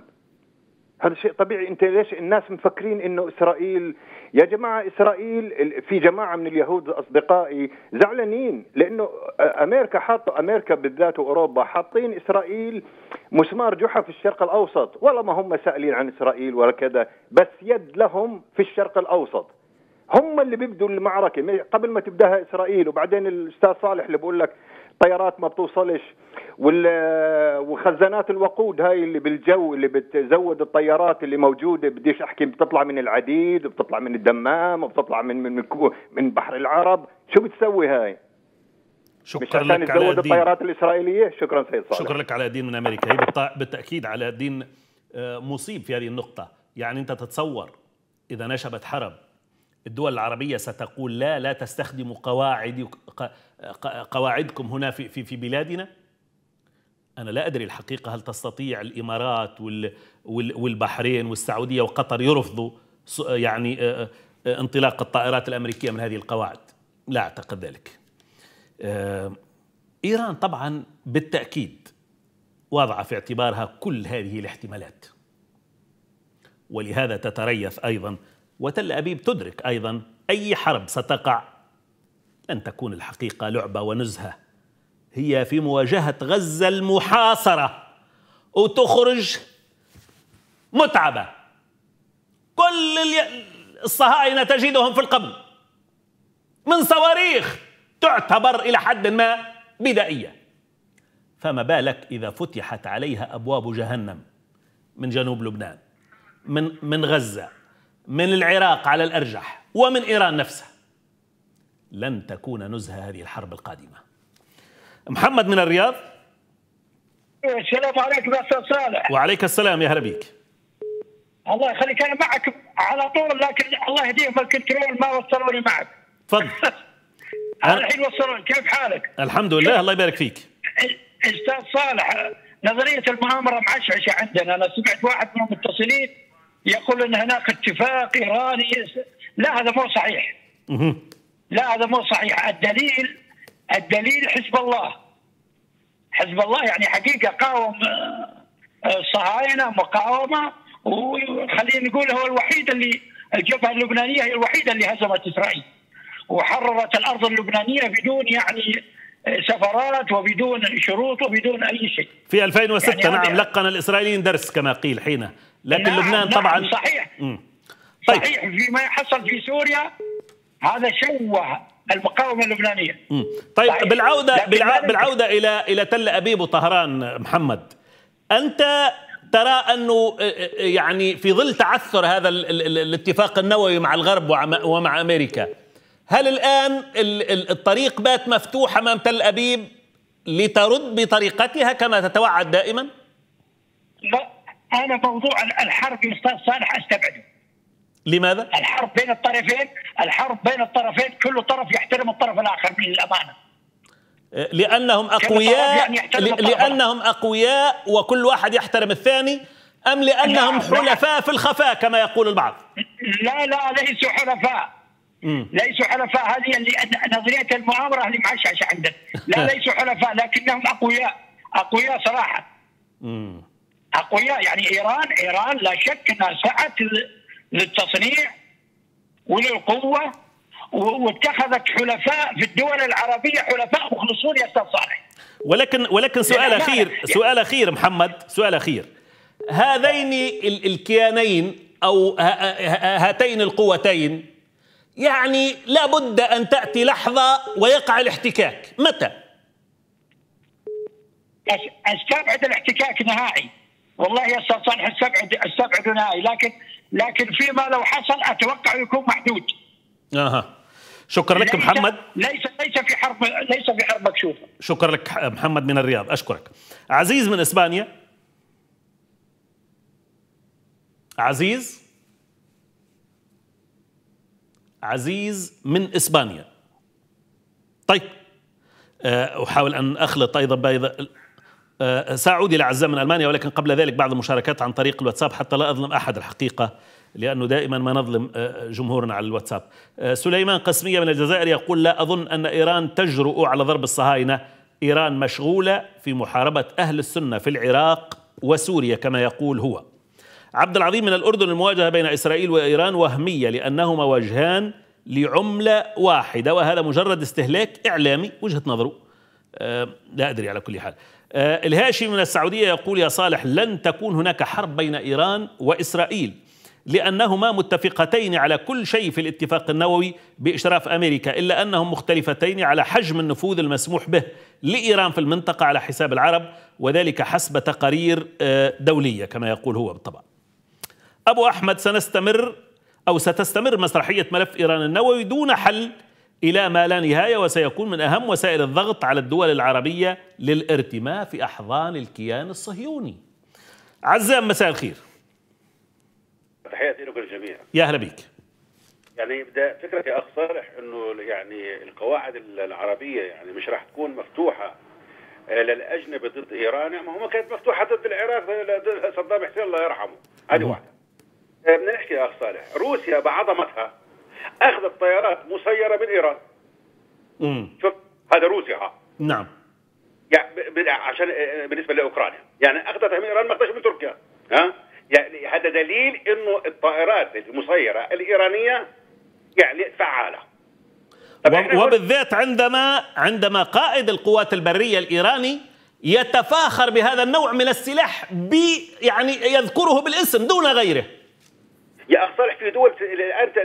هذا شيء طبيعي. انت ليش الناس مفكرين انه اسرائيل؟ يا جماعه اسرائيل في جماعه من اليهود اصدقائي زعلانين لانه امريكا حاطه، امريكا بالذات واوروبا حاطين اسرائيل مسمار جحا في الشرق الاوسط. والله ما هم سائلين عن اسرائيل ولا كذا، بس يد لهم في الشرق الاوسط، هم اللي بيبدوا المعركه قبل ما تبداها اسرائيل. وبعدين الاستاذ صالح اللي بقول لك طيارات ما بتوصلش، وخزانات الوقود هاي اللي بالجو اللي بتزود الطيارات اللي موجوده، بديش احكي بتطلع من العديد وبتطلع من الدمام وبتطلع من من من بحر العرب. شو بتسوي هاي؟ شكرا مش عشان تزود الطيارات الاسرائيليه. شكرا سيد صالح. شكرا لك علاء الدين من امريكا. هي بالتاكيد علاء الدين مصيب في هذه النقطه. يعني انت تتصور اذا نشبت حرب الدول العربية ستقول لا لا تستخدموا قواعد قواعدكم هنا في في في بلادنا؟ أنا لا أدري الحقيقة هل تستطيع الإمارات والبحرين والسعودية وقطر يرفضوا يعني انطلاق الطائرات الأمريكية من هذه القواعد؟ لا أعتقد ذلك. إيران طبعا بالتأكيد واضعة في اعتبارها كل هذه الاحتمالات، ولهذا تتريث أيضا، وتل أبيب تدرك أيضا أي حرب ستقع لن تكون الحقيقة لعبة ونزهة، هي في مواجهة غزة المحاصرة وتخرج متعبة. كل الصهاينة تجدهم في القبر، من صواريخ تعتبر إلى حد ما بدائية، فما بالك إذا فتحت عليها أبواب جهنم من جنوب لبنان، من من غزة، من العراق على الأرجح، ومن إيران نفسها. لن تكون نزهة هذه الحرب القادمة. محمد من الرياض. السلام عليكم يا أستاذ صالح. وعليك السلام، يا هلا بيك. الله يخليك، أنا معك على طول، لكن الله يهديهم الكنترول ما وصلوني معك. تفضل. أنا الحين وصلوني، كيف حالك؟ الحمد لله، الله يبارك فيك. أستاذ صالح، نظرية المؤامرة معشعشة عندنا. أنا سمعت واحد من المتصلين يقول أن هناك اتفاق إيراني. لا، هذا مو صحيح. لا، هذا مو صحيح. الدليل الدليل حزب الله. حزب الله يعني حقيقة قاوم الصهاينة مقاومة، وخلينا نقول هو الوحيد اللي الجبهة اللبنانية هي الوحيدة اللي هزمت إسرائيل وحررت الأرض اللبنانية بدون يعني سفرات وبدون شروط وبدون أي شيء. في ألفين وستة يعني نعم لقن الإسرائيليين درس كما قيل حينه، لكن نعم لبنان طبعا نعم صحيح. مم. طيب. صحيح، فيما حصل في سوريا هذا شوه المقاومة اللبنانية. مم. طيب صحيح. بالعودة بالع... بالعودة إلى إلى تل أبيب وطهران، محمد، أنت ترى أنه يعني في ظل تعثر هذا ال... ال... الاتفاق النووي مع الغرب ومع أمريكا، هل الآن الطريق بات مفتوح أمام تل أبيب لترد بطريقتها كما تتوعد دائما؟ لا، أنا موضوع الحرب يا أستاذ صالح أستبعده. لماذا؟ الحرب بين الطرفين، الحرب بين الطرفين كل طرف يحترم الطرف الآخر من الأمانة. لأنهم أقوياء يعني لأنهم أقوياء وكل واحد يحترم الثاني، أم لأنهم لا حلفاء لا. في الخفاء كما يقول البعض؟ لا لا، ليسوا حلفاء. مم. ليسوا حلفاء، هذه اللي نظرية المؤامرة اللي معشعشة عندنا. لا ليسوا حلفاء، لكنهم أقوياء، أقوياء صراحة. مم. أقوياء، يعني إيران إيران لا شك أنها سعت للتصنيع وللقوة، واتخذت حلفاء في الدول العربية، حلفاء مخلصون يا أستاذ صالح. ولكن ولكن سؤال أخير، سؤال أخير محمد، سؤال أخير. هذين الكيانين أو هاتين القوتين يعني لابد أن تأتي لحظة ويقع الاحتكاك، متى؟ استبعد الاحتكاك نهائي، والله يا أستاذ صالح استبعد استبعد نهائي، لكن لكن فيما لو حصل أتوقع يكون محدود. اها شكرا لك محمد. ليس ليس في حرب ليس في حرب مكشوفة. شكرا لك محمد من الرياض، أشكرك. عزيز من إسبانيا. عزيز عزيز من إسبانيا. طيب أحاول أن أخلط أيضا بيض سأعود إلى عزام من ألمانيا، ولكن قبل ذلك بعض المشاركات عن طريق الواتساب حتى لا أظلم أحد الحقيقة، لأنه دائما ما نظلم جمهورنا على الواتساب. سليمان قسمية من الجزائر يقول: لا أظن أن إيران تجرؤ على ضرب الصهاينة، إيران مشغولة في محاربة أهل السنة في العراق وسوريا كما يقول هو. عبد العظيم من الأردن: المواجهة بين إسرائيل وإيران وهمية لأنهما وجهان لعملة واحدة، وهذا مجرد استهلاك إعلامي. وجهة نظره أه لا أدري على كل حال. أه الهاشمي من السعودية يقول: يا صالح، لن تكون هناك حرب بين إيران وإسرائيل لأنهما متفقتين على كل شيء في الاتفاق النووي بإشراف أمريكا، إلا أنهم مختلفتين على حجم النفوذ المسموح به لإيران في المنطقة على حساب العرب، وذلك حسب تقارير دولية كما يقول هو بالطبع. أبو أحمد: سنستمر أو ستستمر مسرحية ملف إيران النووي دون حل إلى ما لا نهاية، وسيكون من أهم وسائل الضغط على الدول العربية للارتماء في أحضان الكيان الصهيوني. عزام، مساء الخير. تحياتي لكم الجميع. يا هلا بك. يعني بدأ فكرة يا أخ صالح أنه يعني القواعد العربية يعني مش راح تكون مفتوحة للأجنبي ضد إيران، ما هو كانت مفتوحة ضد العراق ضد صدام حسين الله يرحمه. هذه واحدة. بدنا نحكي يا أخ صالح، روسيا بعظمتها أخذت طيارات مسيرة من إيران. امم شوف هذا روسيا ها. نعم. يعني عشان بالنسبة لأوكرانيا، يعني أخذتها من إيران ما أخذتها من تركيا. ها؟ يعني هذا دليل انه الطائرات المسيره الايرانيه يعني فعاله. وبالذات عندما عندما قائد القوات البريه الايراني يتفاخر بهذا النوع من السلاح، ب يعني يذكره بالاسم دون غيره. يا اخ صالح في دول الان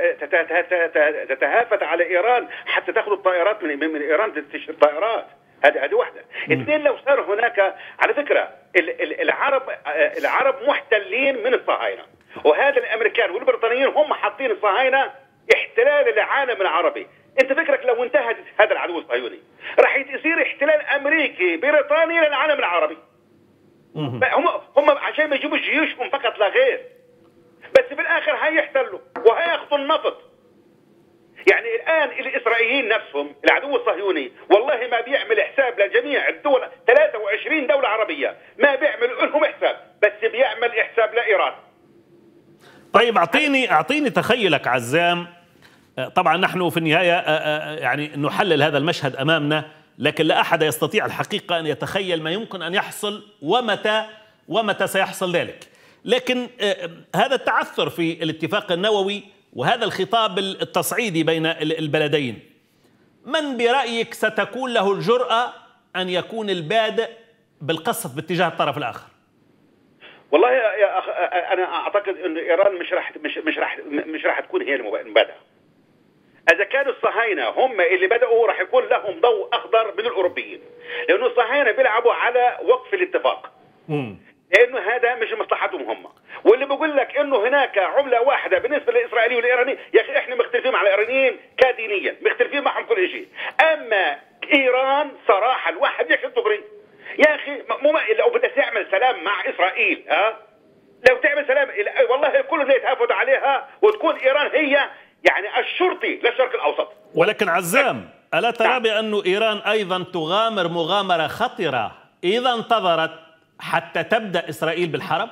تتهافت على ايران حتى تاخذ الطائرات من من ايران، تشتري طائرات. هذه هذه واحده. اثنين، لو صار هناك على فكره العرب العرب محتلين من الصهاينه، وهذا الامريكان والبريطانيين هم حاطين الصهاينه احتلال العالم العربي. انت فكرك لو انتهت هذا العدو الصهيوني راح يصير احتلال امريكي بريطاني للعالم العربي. هم هم عشان ما يجيبوش جيوشهم فقط لا غير، بس في الاخر هيحتلوا وهياخذوا النفط. يعني الان الاسرائيليين نفسهم العدو الصهيوني والله ما بيعمل حساب لجميع الدول، ثلاثة وعشرين دوله عربيه ما بيعمل لهم حساب، بس بيعمل حساب لايران. طيب اعطيني اعطيني تخيلك عزام. طبعا نحن في النهايه يعني نحلل هذا المشهد امامنا، لكن لا احد يستطيع الحقيقه ان يتخيل ما يمكن ان يحصل ومتى ومتى سيحصل ذلك. لكن هذا التعثر في الاتفاق النووي وهذا الخطاب التصعيدي بين البلدين، من برأيك ستكون له الجرأة أن يكون البادئ بالقصف باتجاه الطرف الآخر؟ والله يا أخ أنا أعتقد أن إيران مش راح مش مش راح مش راح تكون هي المبادئة. إذا كان الصهاينة هم اللي بدأوا راح يكون لهم ضوء أخضر من الأوروبيين، لأنه الصهاينة بيلعبوا على وقف الاتفاق. امم لانه هذا مش مصلحتهم هم. واللي بقول لك انه هناك عمله واحده بالنسبه للاسرائيلي والايراني، يا اخي احنا مختلفين مع الايرانيين كدينيا، مختلفين معهم كل شيء. اما ايران صراحه الواحد يحكي دغري، يا اخي مو لو بدها تعمل سلام مع اسرائيل ها لو تعمل سلام والله الكل زي يتهافت عليها وتكون ايران هي يعني الشرطي للشرق الاوسط. ولكن عزام، الا ترى بانه ايران ايضا تغامر مغامره خطره اذا انتظرت حتى تبدأ إسرائيل بالحرب؟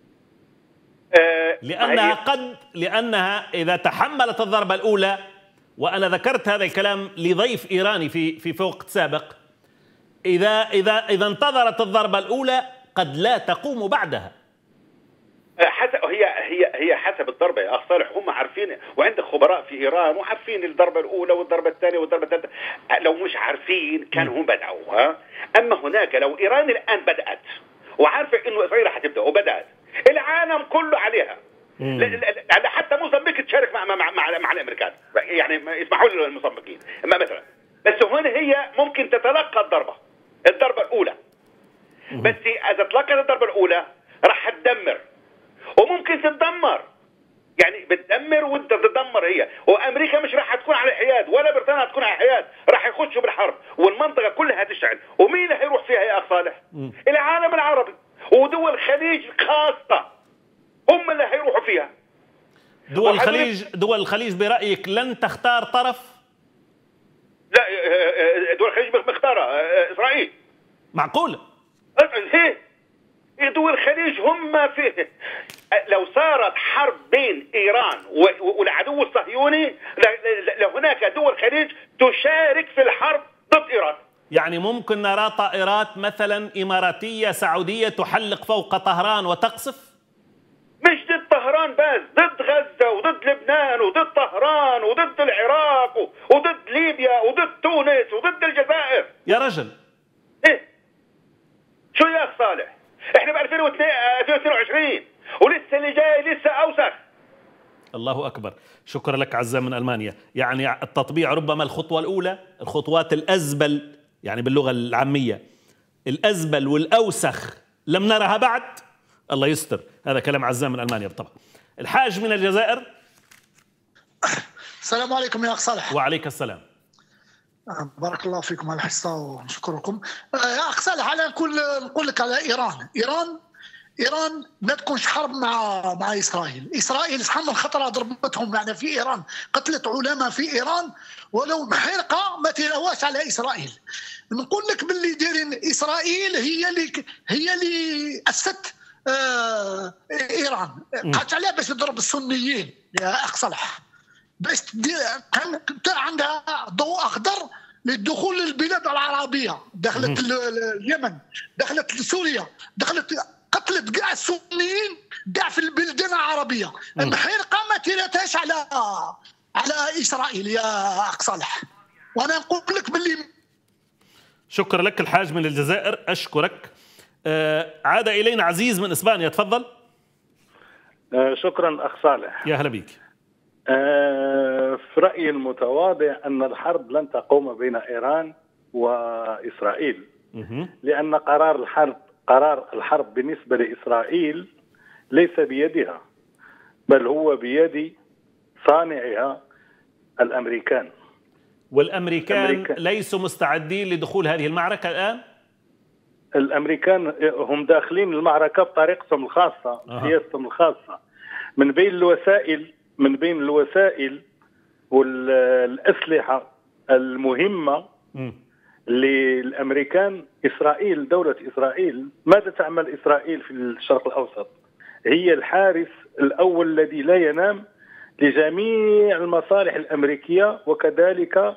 أه لأنها قد لأنها إذا تحملت الضربة الأولى، وأنا ذكرت هذا الكلام لضيف إيراني في في وقت سابق، إذا إذا إذا انتظرت الضربة الأولى قد لا تقوم بعدها. حسب هي هي هي حسب الضربه يا اخ صالح، هم عارفين وعندك خبراء في ايران وعارفين الضربه الاولى والضربه الثانيه والضربه الثالثه. لو مش عارفين كانوا هم بدأوا ها. اما هناك لو ايران الان بدأت وعارفه انه اسرائيل حتبدا وبدأت، العالم كله عليها. حتى موزمبيق تشارك مع مع مع, مع الامريكان، يعني يسمحوا لي الموزمبيقيين مثلا. بس هنا هي ممكن تتلقى الضربه الضربه الاولى، بس اذا تلقت الضربه الاولى راح تدمر وممكن تتدمر، يعني بتدمر وانت تدمر هي. وامريكا مش راح تكون على حياد ولا بريطانيا تكون على حياد، راح يخشوا بالحرب والمنطقه كلها تشتعل. ومين اللي هيروح فيها يا اخ صالح؟ العالم العربي ودول الخليج خاصه هم اللي هيروحوا فيها. دول الخليج دول الخليج برايك لن تختار طرف؟ لا، دول الخليج مختاره اسرائيل. معقوله؟ ايه دول الخليج هم فيه. لو صارت حرب بين ايران والعدو الصهيوني لهناك دول الخليج تشارك في الحرب ضد ايران. يعني ممكن نرى طائرات مثلا اماراتيه سعوديه تحلق فوق طهران وتقصف؟ مش ضد طهران بس، ضد غزه وضد لبنان وضد طهران وضد العراق وضد ليبيا وضد تونس وضد الجزائر. يا رجل ايه شو يا اخ صالح؟ احنا ب ألفين واثنين وعشرين ولسه اللي جاي لسه اوسخ. الله اكبر. شكرا لك عزام من المانيا. يعني التطبيع ربما الخطوه الاولى، الخطوات الازبل يعني باللغه العاميه الازبل والاوسخ لم نرها بعد. الله يستر. هذا كلام عزام من المانيا بالطبع. الحاج من الجزائر. السلام عليكم يا اخ صالح. وعليك السلام. بارك الله فيكم على الحصه ونشكركم. يا اخ صالح انا نقول نقول لك على ايران، ايران ايران ما تكونش حرب مع مع اسرائيل، اسرائيل تحمل خطرها ضربتهم يعني في ايران، قتلت علماء في ايران ولو محرقه ما تلاواش على اسرائيل. نقول لك باللي دايرين اسرائيل هي اللي هي اللي اسست آه ايران، قالت عليها باش تضرب السنيين يا اخ صالح، باش كان عندها ضوء اخضر للدخول للبلاد العربيه، دخلت اليمن، دخلت سوريا، دخلت قتلت كاع السنيين كاع في البلدان العربيه. المحرقه ما تيرتهاش على على اسرائيل يا اخ صالح. وانا نقول لك باللي شكرا لك الحاج من الجزائر، اشكرك. آه عاد الينا عزيز من اسبانيا، تفضل. آه شكرا أخ صالح. يا هلا بيك. آه في رأيي المتواضع أن الحرب لن تقوم بين إيران وإسرائيل، لأن قرار الحرب قرار الحرب بالنسبة لإسرائيل ليس بيدها، بل هو بيد صانعها الأمريكان. والأمريكان الأمريكان ليسوا مستعدين لدخول هذه المعركة الآن؟ الأمريكان هم داخلين المعركة بطريقتهم الخاصة، بسياستهم الخاصة. من بين الوسائل من بين الوسائل والأسلحة المهمة م. للأمريكان إسرائيل. دولة إسرائيل، ماذا تعمل إسرائيل في الشرق الأوسط؟ هي الحارس الأول الذي لا ينام لجميع المصالح الأمريكية، وكذلك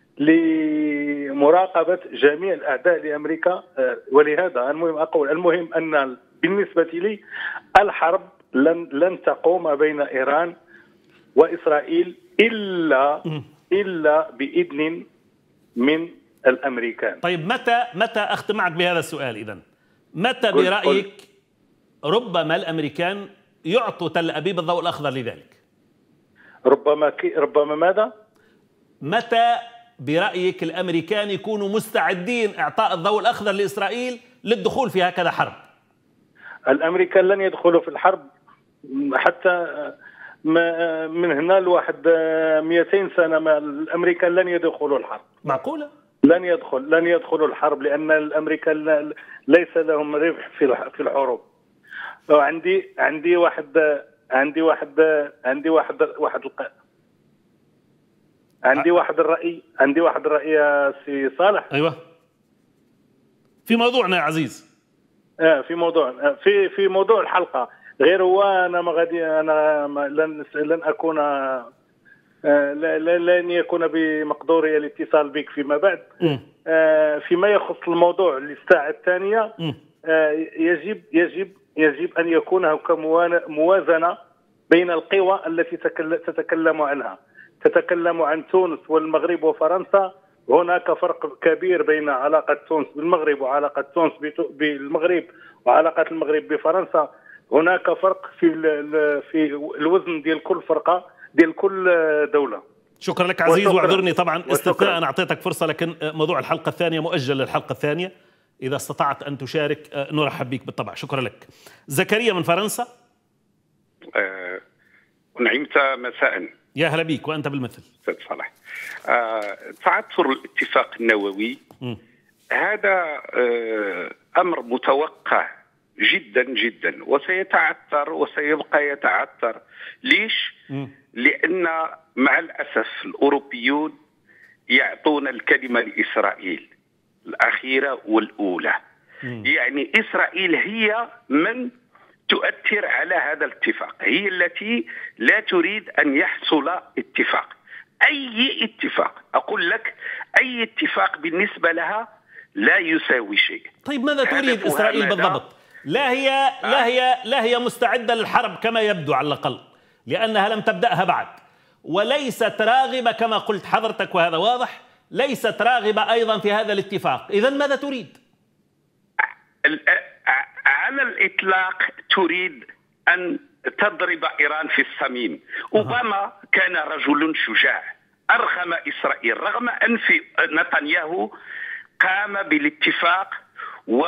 لمراقبة جميع الأعداء لأمريكا. ولهذا المهم أقول المهم أن بالنسبة لي الحرب لن لن تقوم بين إيران وإسرائيل إلا إلا بإذن من الأمريكان. طيب متى متى أختم معك بهذا السؤال إذن؟ متى برأيك ربما الأمريكان يعطوا تل أبيب الضوء الأخضر لذلك؟ ربما كي ربما ماذا؟ متى برأيك الأمريكان يكونوا مستعدين إعطاء الضوء الأخضر لإسرائيل للدخول في هكذا حرب؟ الأمريكان لن يدخلوا في الحرب حتى من هنا لواحد مئتين سنة. ما الأمريكان لن يدخلوا الحرب. معقولة؟ لن يدخل لن يدخلوا الحرب، لأن الأمريكان ليس لهم ربح في الحروب. وعندي عندي واحد عندي واحد عندي واحد واحد عندي واحد الرأي عندي واحد الرأي يا سي صالح. أيوة، في موضوعنا يا عزيز. اه في موضوع في في موضوع الحلقة. غير هو أنا ما غادي أنا لن لن أكون لن يكون بمقدوري الاتصال بك فيما بعد. آه فيما يخص الموضوع للساعة الثانية، آه يجب يجب يجب أن يكون هناك موازنة بين القوى التي تتكلم عنها. تتكلم عن تونس والمغرب وفرنسا. هناك فرق كبير بين علاقة تونس بالمغرب وعلاقة تونس بالمغرب وعلاقة المغرب بفرنسا. هناك فرق في في الوزن ديال كل فرقة ديال كل دولة. شكرا لك عزيز، واعذرني طبعا استثناء أنا أعطيتك فرصة، لكن موضوع الحلقة الثانية مؤجل للحلقة الثانية. إذا استطعت أن تشارك نرحب بك بالطبع. شكرا لك. زكريا من فرنسا. أه نعمت مساء. يا هلا بيك وأنت بالمثل. أستاذ صالح، أه تعثر الاتفاق النووي م. هذا أه أمر متوقع جدا جدا، وسيتعثر وسيبقى يتعثر. ليش؟ م. لأن مع الأسف الأوروبيون يعطون الكلمة لإسرائيل الأخيرة والأولى. م. يعني إسرائيل هي من تؤثر على هذا الاتفاق، هي التي لا تريد أن يحصل اتفاق. أي اتفاق، أقول لك أي اتفاق بالنسبة لها لا يساوي شيء. طيب ماذا تريد إسرائيل بالضبط؟ لا هي لا هي لا هي مستعدة للحرب كما يبدو على الأقل، لأنها لم تبدأها بعد، وليست راغبة كما قلت حضرتك وهذا واضح، ليست راغبة أيضا في هذا الاتفاق. إذن ماذا تريد؟ على الإطلاق تريد أن تضرب إيران في الصميم. أوباما كان رجل شجاع، أرغم إسرائيل رغم أنف نتنياهو قام بالاتفاق، و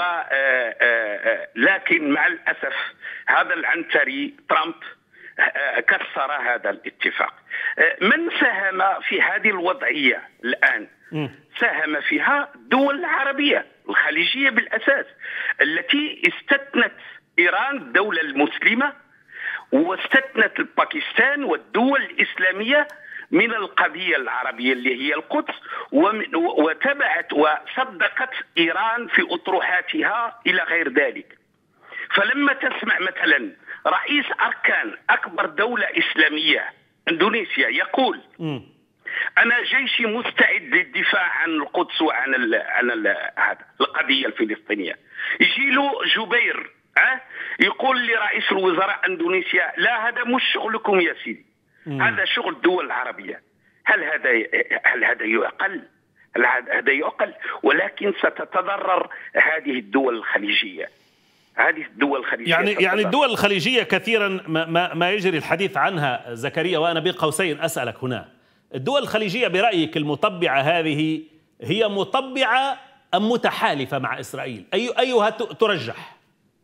لكن مع الأسف هذا العنتري ترامب كسر هذا الاتفاق. من ساهم في هذه الوضعية الآن؟ ساهم فيها الدول العربية الخليجية بالأساس، التي استثنت إيران الدولة المسلمة، واستثنت باكستان والدول الإسلامية من القضية العربية اللي هي القدس، وتبعت وصدقت إيران في أطروحاتها إلى غير ذلك. فلما تسمع مثلا رئيس أركان أكبر دولة إسلامية إندونيسيا يقول م. أنا جيشي مستعد للدفاع عن القدس وعن ال عن ال هذا القضية الفلسطينية، يجي له جبير أه؟ يقول لرئيس الوزراء إندونيسيا لا هذا مش شغلكم يا سيدي، م. هذا شغل الدول العربية. هل هذا هل هذا يعقل؟ هل هذا يعقل؟ ولكن ستتضرر هذه الدول الخليجية. هذه الدول الخليجية يعني يعني الدول الخليجية كثيرا ما, ما, ما يجري الحديث عنها زكريا، وأنا بين قوسين أسألك هنا، الدول الخليجية برأيك المطبعة هذه هي مطبعة أم متحالفة مع إسرائيل؟ أي أيها ترجح؟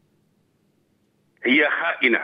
هي خائنة.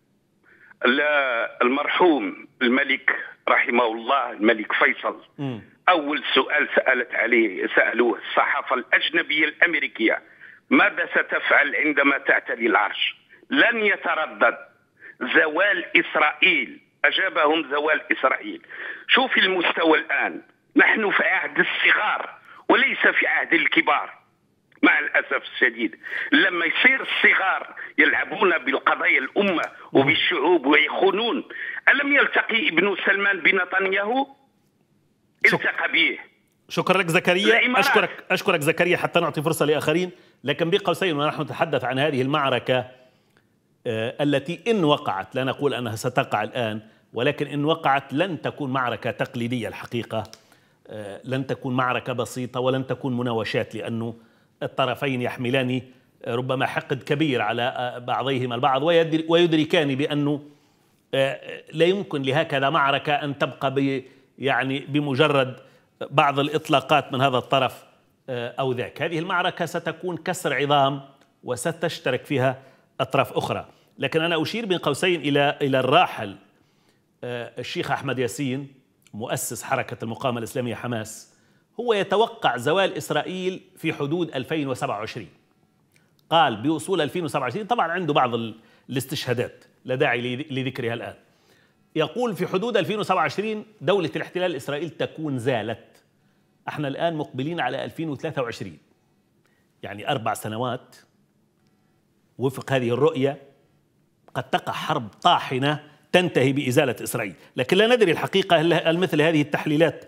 المرحوم الملك رحمه الله الملك فيصل م. أول سؤال سألت عليه سألوه الصحافة الأجنبية الأمريكية: ماذا ستفعل عندما تعتدي العرش؟ لن يتردد زوال إسرائيل. أجابهم: زوال إسرائيل. شوف المستوى الآن، نحن في عهد الصغار وليس في عهد الكبار مع الأسف الشديد. لما يصير الصغار يلعبون بالقضايا الأمة وبالشعوب ويخونون، ألم يلتقي ابن سلمان بنتنياهو؟ التقى به. شكرا لك زكريا، أشكرك أشكرك زكريا حتى نعطي فرصة لآخرين، لكن بقوسين ونحن نتحدث عن هذه المعركة التي إن وقعت، لا نقول أنها ستقع الآن، ولكن إن وقعت لن تكون معركة تقليدية الحقيقة، لن تكون معركة بسيطة ولن تكون مناوشات، لأنه الطرفين يحملان ربما حقد كبير على بعضهما البعض، ويدركان بأنه لا يمكن لهكذا معركة أن تبقى يعني بمجرد بعض الإطلاقات من هذا الطرف أو ذاك. هذه المعركة ستكون كسر عظام وستشترك فيها أطراف أخرى. لكن أنا أشير بين قوسين إلى إلى الراحل الشيخ أحمد ياسين مؤسس حركة المقاومة الإسلامية حماس، هو يتوقع زوال إسرائيل في حدود ألفين وسبعة وعشرين. قال بوصول ألفين وسبعة وعشرين، طبعا عنده بعض الاستشهادات لا داعي لذكرها الآن، يقول في حدود ألفين وسبعة وعشرين دولة الاحتلال الإسرائيل تكون زالت. احنا الآن مقبلين على ألفين وثلاثة وعشرين، يعني أربع سنوات وفق هذه الرؤية قد تقع حرب طاحنة تنتهي بإزالة إسرائيل. لكن لا ندري الحقيقة هل مثل هذه التحليلات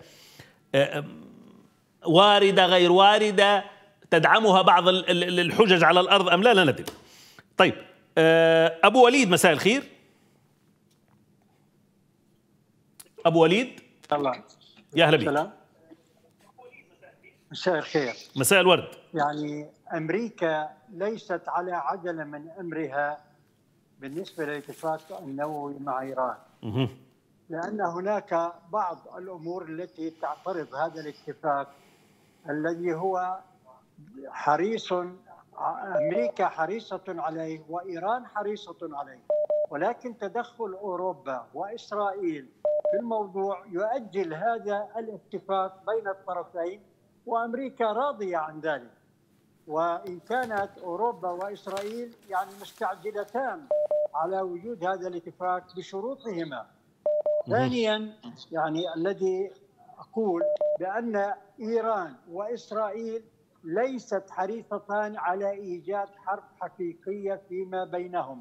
واردة غير واردة تدعمها بعض الحجج على الأرض أم لا، لا ندري. طيب أبو وليد، مساء الخير. أبو وليد، الله يا أهلا بك. مساء الخير. مساء الورد. يعني أمريكا ليست على عجلة من أمرها بالنسبة للاتفاق النووي مع إيران، لأن هناك بعض الأمور التي تعترض هذا الاتفاق الذي هو حريص، أمريكا حريصة عليه وإيران حريصة عليه، ولكن تدخل أوروبا وإسرائيل في الموضوع يؤجل هذا الاتفاق بين الطرفين، وأمريكا راضية عن ذلك. وإن كانت أوروبا وإسرائيل يعني مستعجلتان على وجود هذا الاتفاق بشروطهما. ثانيا يعني الذي أقول بأن إيران وإسرائيل ليست حريصتان على إيجاد حرب حقيقية فيما بينهما،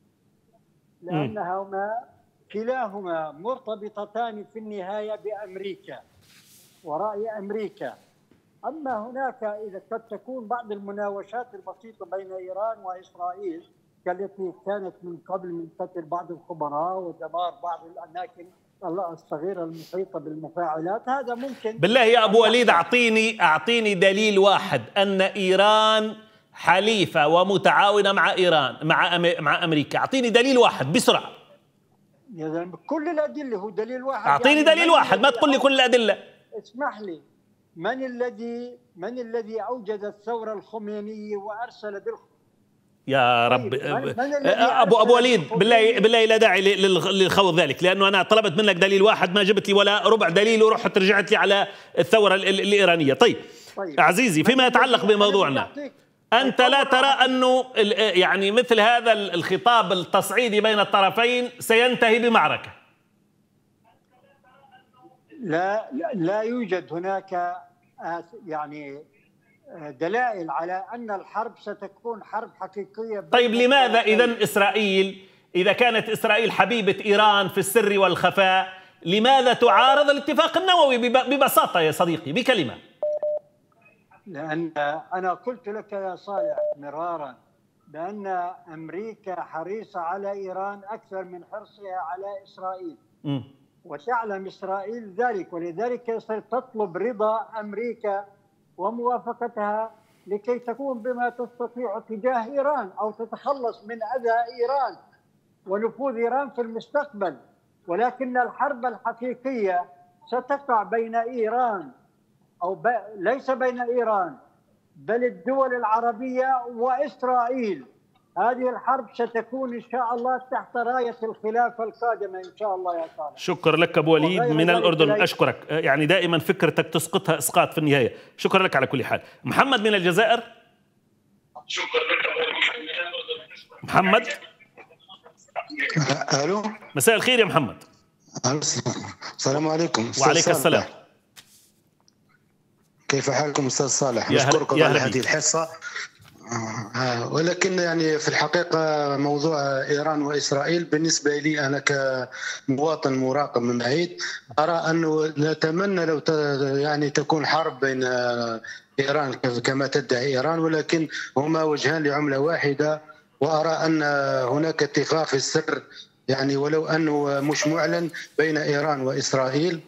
لأنهما كلاهما مرتبطتان في النهاية بأمريكا ورأي أمريكا. أما هناك إذا قد تكون بعض المناوشات البسيطة بين إيران وإسرائيل كالتي كانت من قبل من قتل بعض الخبراء ودمار بعض الأماكن الصغيرة المحيطة بالمفاعلات، هذا ممكن. بالله يا أبو وليد أعطيني أعطيني دليل واحد أن إيران حليفة ومتعاونة مع إيران مع مع أمريكا، أعطيني دليل واحد بسرعة. يا زلمة كل الأدلة هو دليل واحد. أعطيني يعني دليل واحد، ما تقول لي كل الأدلة. اسمح لي، من الذي من الذي أوجد الثورة الخمينية وأرسل بالخ... يا رب أبو أبو وليد بالله بالله لا داعي للخوض ذلك، لأنه أنا طلبت منك دليل واحد ما جبت لي ولا ربع دليل ورحت رجعت لي على الثورة الإيرانية. طيب, طيب. عزيزي، فيما يتعلق بموضوعنا، أنت لا ترى أنه يعني مثل هذا الخطاب التصعيدي بين الطرفين سينتهي بمعركة؟ لا لا يوجد هناك يعني دلائل على أن الحرب ستكون حرب حقيقية. طيب لماذا إذن إسرائيل، إذا كانت إسرائيل حبيبة إيران في السر والخفاء، لماذا تعارض الاتفاق النووي ببساطة يا صديقي بكلمة؟ لأن أنا قلت لك يا صالح مرارا بأن أمريكا حريصة على إيران أكثر من حرصها على إسرائيل، م. وتعلم إسرائيل ذلك، ولذلك تطلب رضا أمريكا وموافقتها لكي تكون بما تستطيع تجاه إيران أو تتخلص من أذى إيران ونفوذ إيران في المستقبل. ولكن الحرب الحقيقية ستقع بين إيران أو ب... ليس بين إيران بل الدول العربية وإسرائيل. هذه الحرب ستكون إن شاء الله تحت راية الخلافة القادمة إن شاء الله يا صالح. شكرا لك أبو وليد من الأردن، أشكرك. يعني دائما فكرتك تسقطها إسقاط في النهاية. شكرا لك على كل حال. محمد من الجزائر. شكرا لك محمد. ألو، مساء الخير يا محمد. السلام عليكم. وعليك السلام. كيف حالكم أستاذ صالح؟ نشكركم على هذه الحصة. آه ولكن يعني في الحقيقة موضوع إيران وإسرائيل بالنسبة لي أنا كمواطن مراقب من بعيد أرى أنه نتمنى لو يعني تكون حرب بين إيران كما تدعي إيران، ولكن هما وجهان لعملة واحدة. وأرى أن هناك اتفاق في السر يعني ولو أنه مش معلن بين إيران وإسرائيل.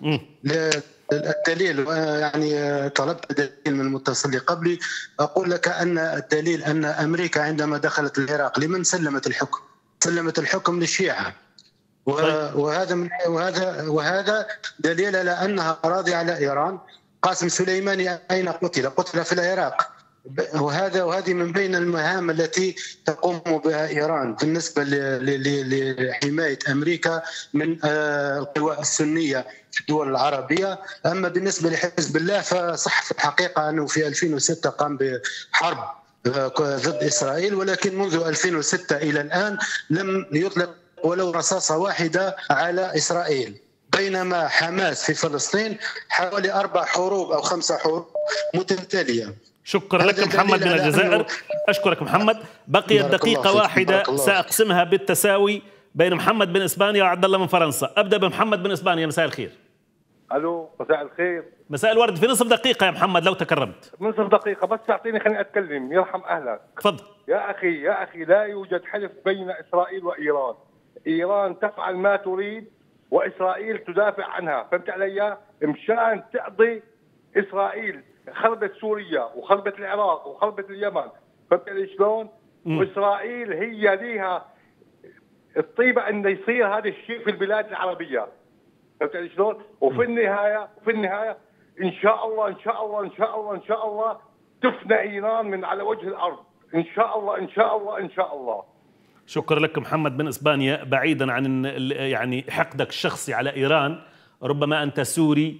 الدليل يعني طلبت دليل من المتصل اللي قبلي، أقول لك أن الدليل أن أمريكا عندما دخلت العراق لمن سلمت الحكم؟ سلمت الحكم للشيعة، وهذا من وهذا وهذا دليل على أنها راضية على إيران. قاسم سليماني أين قتل؟ قتل في العراق. وهذا وهذه من بين المهام التي تقوم بها إيران بالنسبة لحماية أمريكا من القوى السنية في الدول العربية. أما بالنسبة لحزب الله فصح في الحقيقة أنه في ألفين وستة قام بحرب ضد إسرائيل، ولكن منذ ألفين وستة إلى الآن لم يطلق ولو رصاصة واحدة على إسرائيل، بينما حماس في فلسطين حوالي أربع حروب أو خمسة حروب متتالية. شكرا لك محمد من الجزائر. أشكرك محمد. بقيت دقيقة واحدة سأقسمها بالتساوي بين محمد بن إسبانيا وعبد الله من فرنسا. أبدأ بمحمد بن إسبانيا. مساء الخير. ألو، مساء الخير. مساء الورد. في نصف دقيقة يا محمد لو تكرمت. نصف دقيقة بس تعطيني خليني أتكلم يرحم أهلك. تفضل. يا أخي يا أخي لا يوجد حلف بين إسرائيل وإيران. إيران تفعل ما تريد وإسرائيل تدافع عنها، فهمت علي؟ مشان تقضي إسرائيل خربت سوريا وخربت العراق وخربت اليمن، فهمت علي شلون؟ وإسرائيل هي ليها الطيبة أن يصير هذا الشيء في البلاد العربية، فهمت علي شلون؟ وفي النهاية في النهاية إن شاء الله إن شاء الله إن شاء الله إن شاء الله تفنى إيران من على وجه الأرض، إن شاء الله إن شاء الله إن شاء الله. شكرا لك محمد بن إسبانيا. بعيدا عن يعني حقدك الشخصي على إيران، ربما أنت سوري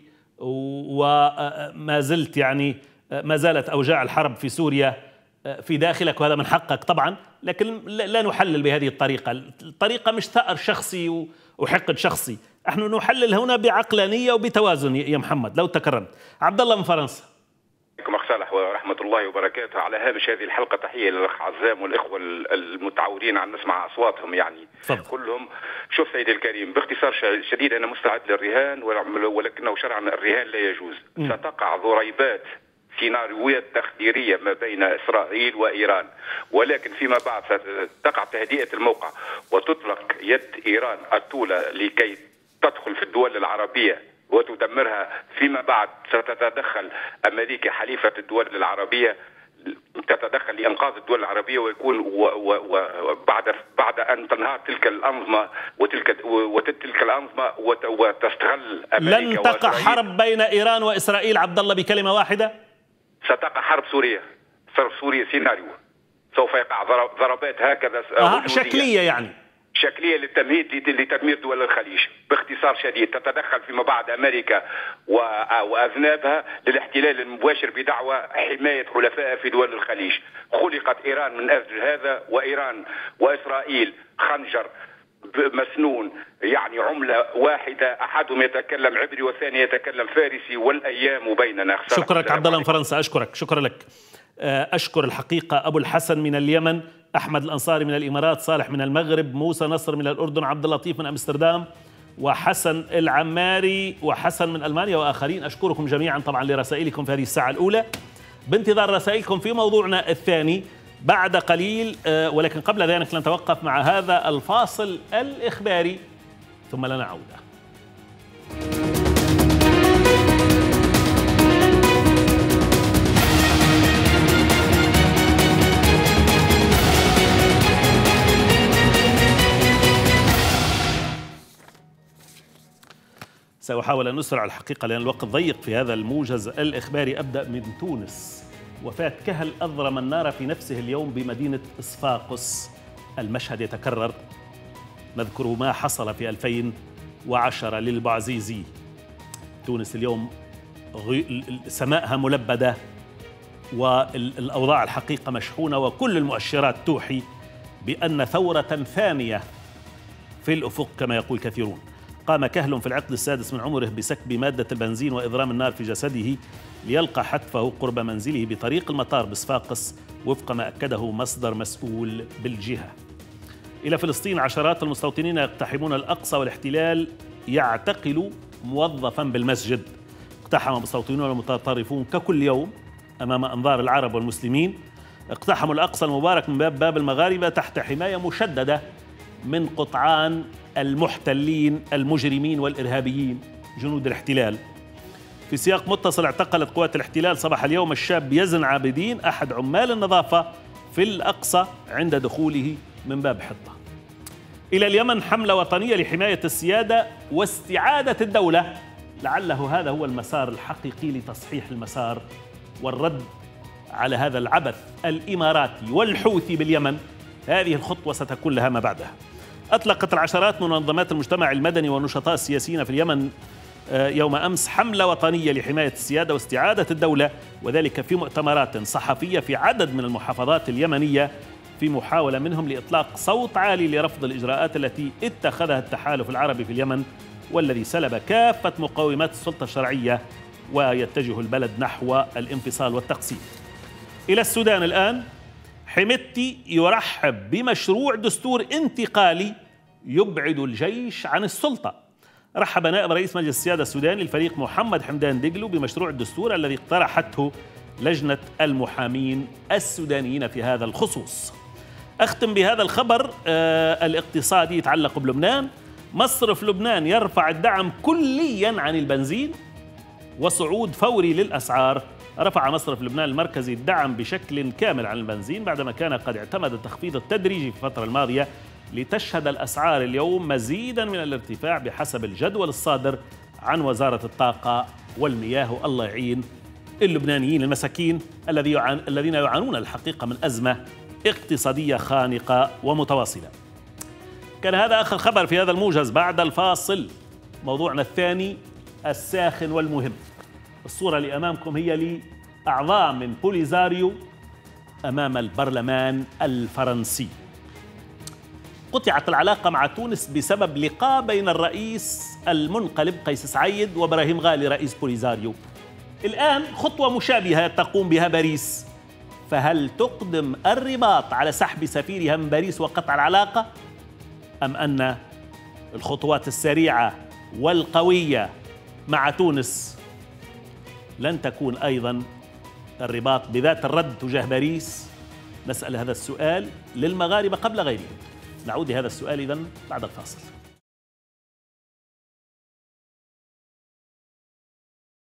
وما زلت يعني ما زالت أوجاع الحرب في سوريا في داخلك، وهذا من حقك طبعا، لكن لا نحلل بهذه الطريقة. الطريقة مش ثأر شخصي وحقد شخصي، نحن نحلل هنا بعقلانية وبتوازن. يا محمد لو تكرمت. عبد الله من فرنسا. عليكم أخ صالح ورحمة الله وبركاته. على هامش هذه الحلقة تحية للأخ عزام والإخوة المتعودين عن نسمع أصواتهم يعني فضل. كلهم. شوف سيدي الكريم، باختصار شديد أنا مستعد للرهان، ولكنه شرعا الرهان لا يجوز. م. ستقع ضريبات سيناريوهات تخديرية ما بين إسرائيل وإيران، ولكن فيما بعد ستقع تهدئة الموقع وتطلق يد إيران الطولة لكي تدخل في الدول العربية وتدمرها. فيما بعد ستتدخل أمريكا حليفة الدول العربية، تتدخل لإنقاذ الدول العربية، ويكون وبعد بعد أن تنهار تلك الأنظمة وتلك وتلك الأنظمة وتستغل أمريكا. لن تقع حرب بين إيران وإسرائيل عبد الله بكلمة واحدة؟ ستقع حرب سوريا. حرب سوريا سيناريو، سوف يقع ضربات هكذا آه شكلية يعني شكلية للتمهيد لتدمير دول الخليج. باختصار شديد تتدخل فيما بعد أمريكا وأذنابها للاحتلال المباشر بدعوى حماية حلفائها في دول الخليج. خلقت إيران من أجل هذا، وإيران وإسرائيل خنجر مسنون، يعني عملة واحدة، أحدهم يتكلم عبري والثاني يتكلم فارسي، والأيام بيننا. شكرا عبد الله من فرنسا. أشكرك شكرا لك. أشكر الحقيقة أبو الحسن من اليمن، أحمد الأنصاري من الإمارات، صالح من المغرب، موسى نصر من الأردن، عبد اللطيف من أمستردام، وحسن العماري وحسن من ألمانيا وآخرين. أشكركم جميعا طبعا لرسائلكم في هذه الساعة الأولى، بانتظار رسائلكم في موضوعنا الثاني بعد قليل. ولكن قبل ذلك نتوقف مع هذا الفاصل الإخباري ثم لنا عودة. سأحاول أن أسرع الحقيقة لأن الوقت ضيق في هذا الموجز الإخباري. أبدأ من تونس. وفاة كهل أضرم النار في نفسه اليوم بمدينة إصفاقس. المشهد يتكرر. نذكر ما حصل في ألفين وعشرة للبعزيزي. تونس اليوم سماءها ملبدة والأوضاع الحقيقة مشحونة، وكل المؤشرات توحي بأن ثورة ثانية في الأفق كما يقول كثيرون. قام كهل في العقد السادس من عمره بسكب مادة البنزين وإضرام النار في جسده ليلقى حتفه قرب منزله بطريق المطار بصفاقس وفق ما أكده مصدر مسؤول بالجهة. إلى فلسطين. عشرات المستوطنين يقتحمون الأقصى والاحتلال يعتقل موظفا بالمسجد. اقتحم مستوطنون والمتطرفون ككل يوم أمام أنظار العرب والمسلمين. اقتحموا الأقصى المبارك من باب باب المغاربة تحت حماية مشددة من قطعان المحتلين المجرمين والإرهابيين جنود الاحتلال. في سياق متصل اعتقلت قوات الاحتلال صباح اليوم الشاب يزن عابدين أحد عمال النظافة في الأقصى عند دخوله من باب حطة. إلى اليمن. حملة وطنية لحماية السيادة واستعادة الدولة، لعله هذا هو المسار الحقيقي لتصحيح المسار والرد على هذا العبث الإماراتي والحوثي باليمن. هذه الخطوة ستكون لها ما بعدها. أطلقت العشرات من منظمات المجتمع المدني والنشطاء السياسيين في اليمن يوم أمس حملة وطنية لحماية السيادة واستعادة الدولة، وذلك في مؤتمرات صحفية في عدد من المحافظات اليمنية، في محاولة منهم لإطلاق صوت عالي لرفض الإجراءات التي اتخذها التحالف العربي في اليمن والذي سلب كافة مقومات السلطة الشرعية ويتجه البلد نحو الانفصال والتقسيم. إلى السودان الآن. حميدتي يرحب بمشروع دستور انتقالي يبعد الجيش عن السلطة. رحب نائب رئيس مجلس السيادة السوداني الفريق محمد حمدان دقلو بمشروع الدستور الذي اقترحته لجنة المحامين السودانيين في هذا الخصوص. أختم بهذا الخبر آه الاقتصادي يتعلق بلبنان. مصرف لبنان يرفع الدعم كليا عن البنزين وصعود فوري للأسعار. رفع مصرف لبنان المركزي الدعم بشكل كامل عن البنزين بعدما كان قد اعتمد التخفيض التدريجي في الفترة الماضية، لتشهد الأسعار اليوم مزيدا من الارتفاع بحسب الجدول الصادر عن وزارة الطاقة والمياه. الله يعين اللبنانيين المساكين الذين يعانون الحقيقة من أزمة اقتصادية خانقة ومتواصلة. كان هذا آخر خبر في هذا الموجز. بعد الفاصل موضوعنا الثاني الساخن والمهم. الصورة اللي أمامكم هي لأعضاء من بوليزاريو أمام البرلمان الفرنسي. قطعت العلاقة مع تونس بسبب لقاء بين الرئيس المنقلب قيس سعيد وإبراهيم غالي رئيس بوليزاريو. الآن خطوة مشابهة تقوم بها باريس، فهل تقدم الرباط على سحب سفيرها من باريس وقطع العلاقة؟ أم أن الخطوات السريعة والقوية مع تونس لن تكون أيضا الرباط بذات الرد تجاه باريس؟ نسأل هذا السؤال للمغاربة قبل غيرهم. نعود لهذا السؤال إذن بعد الفاصل.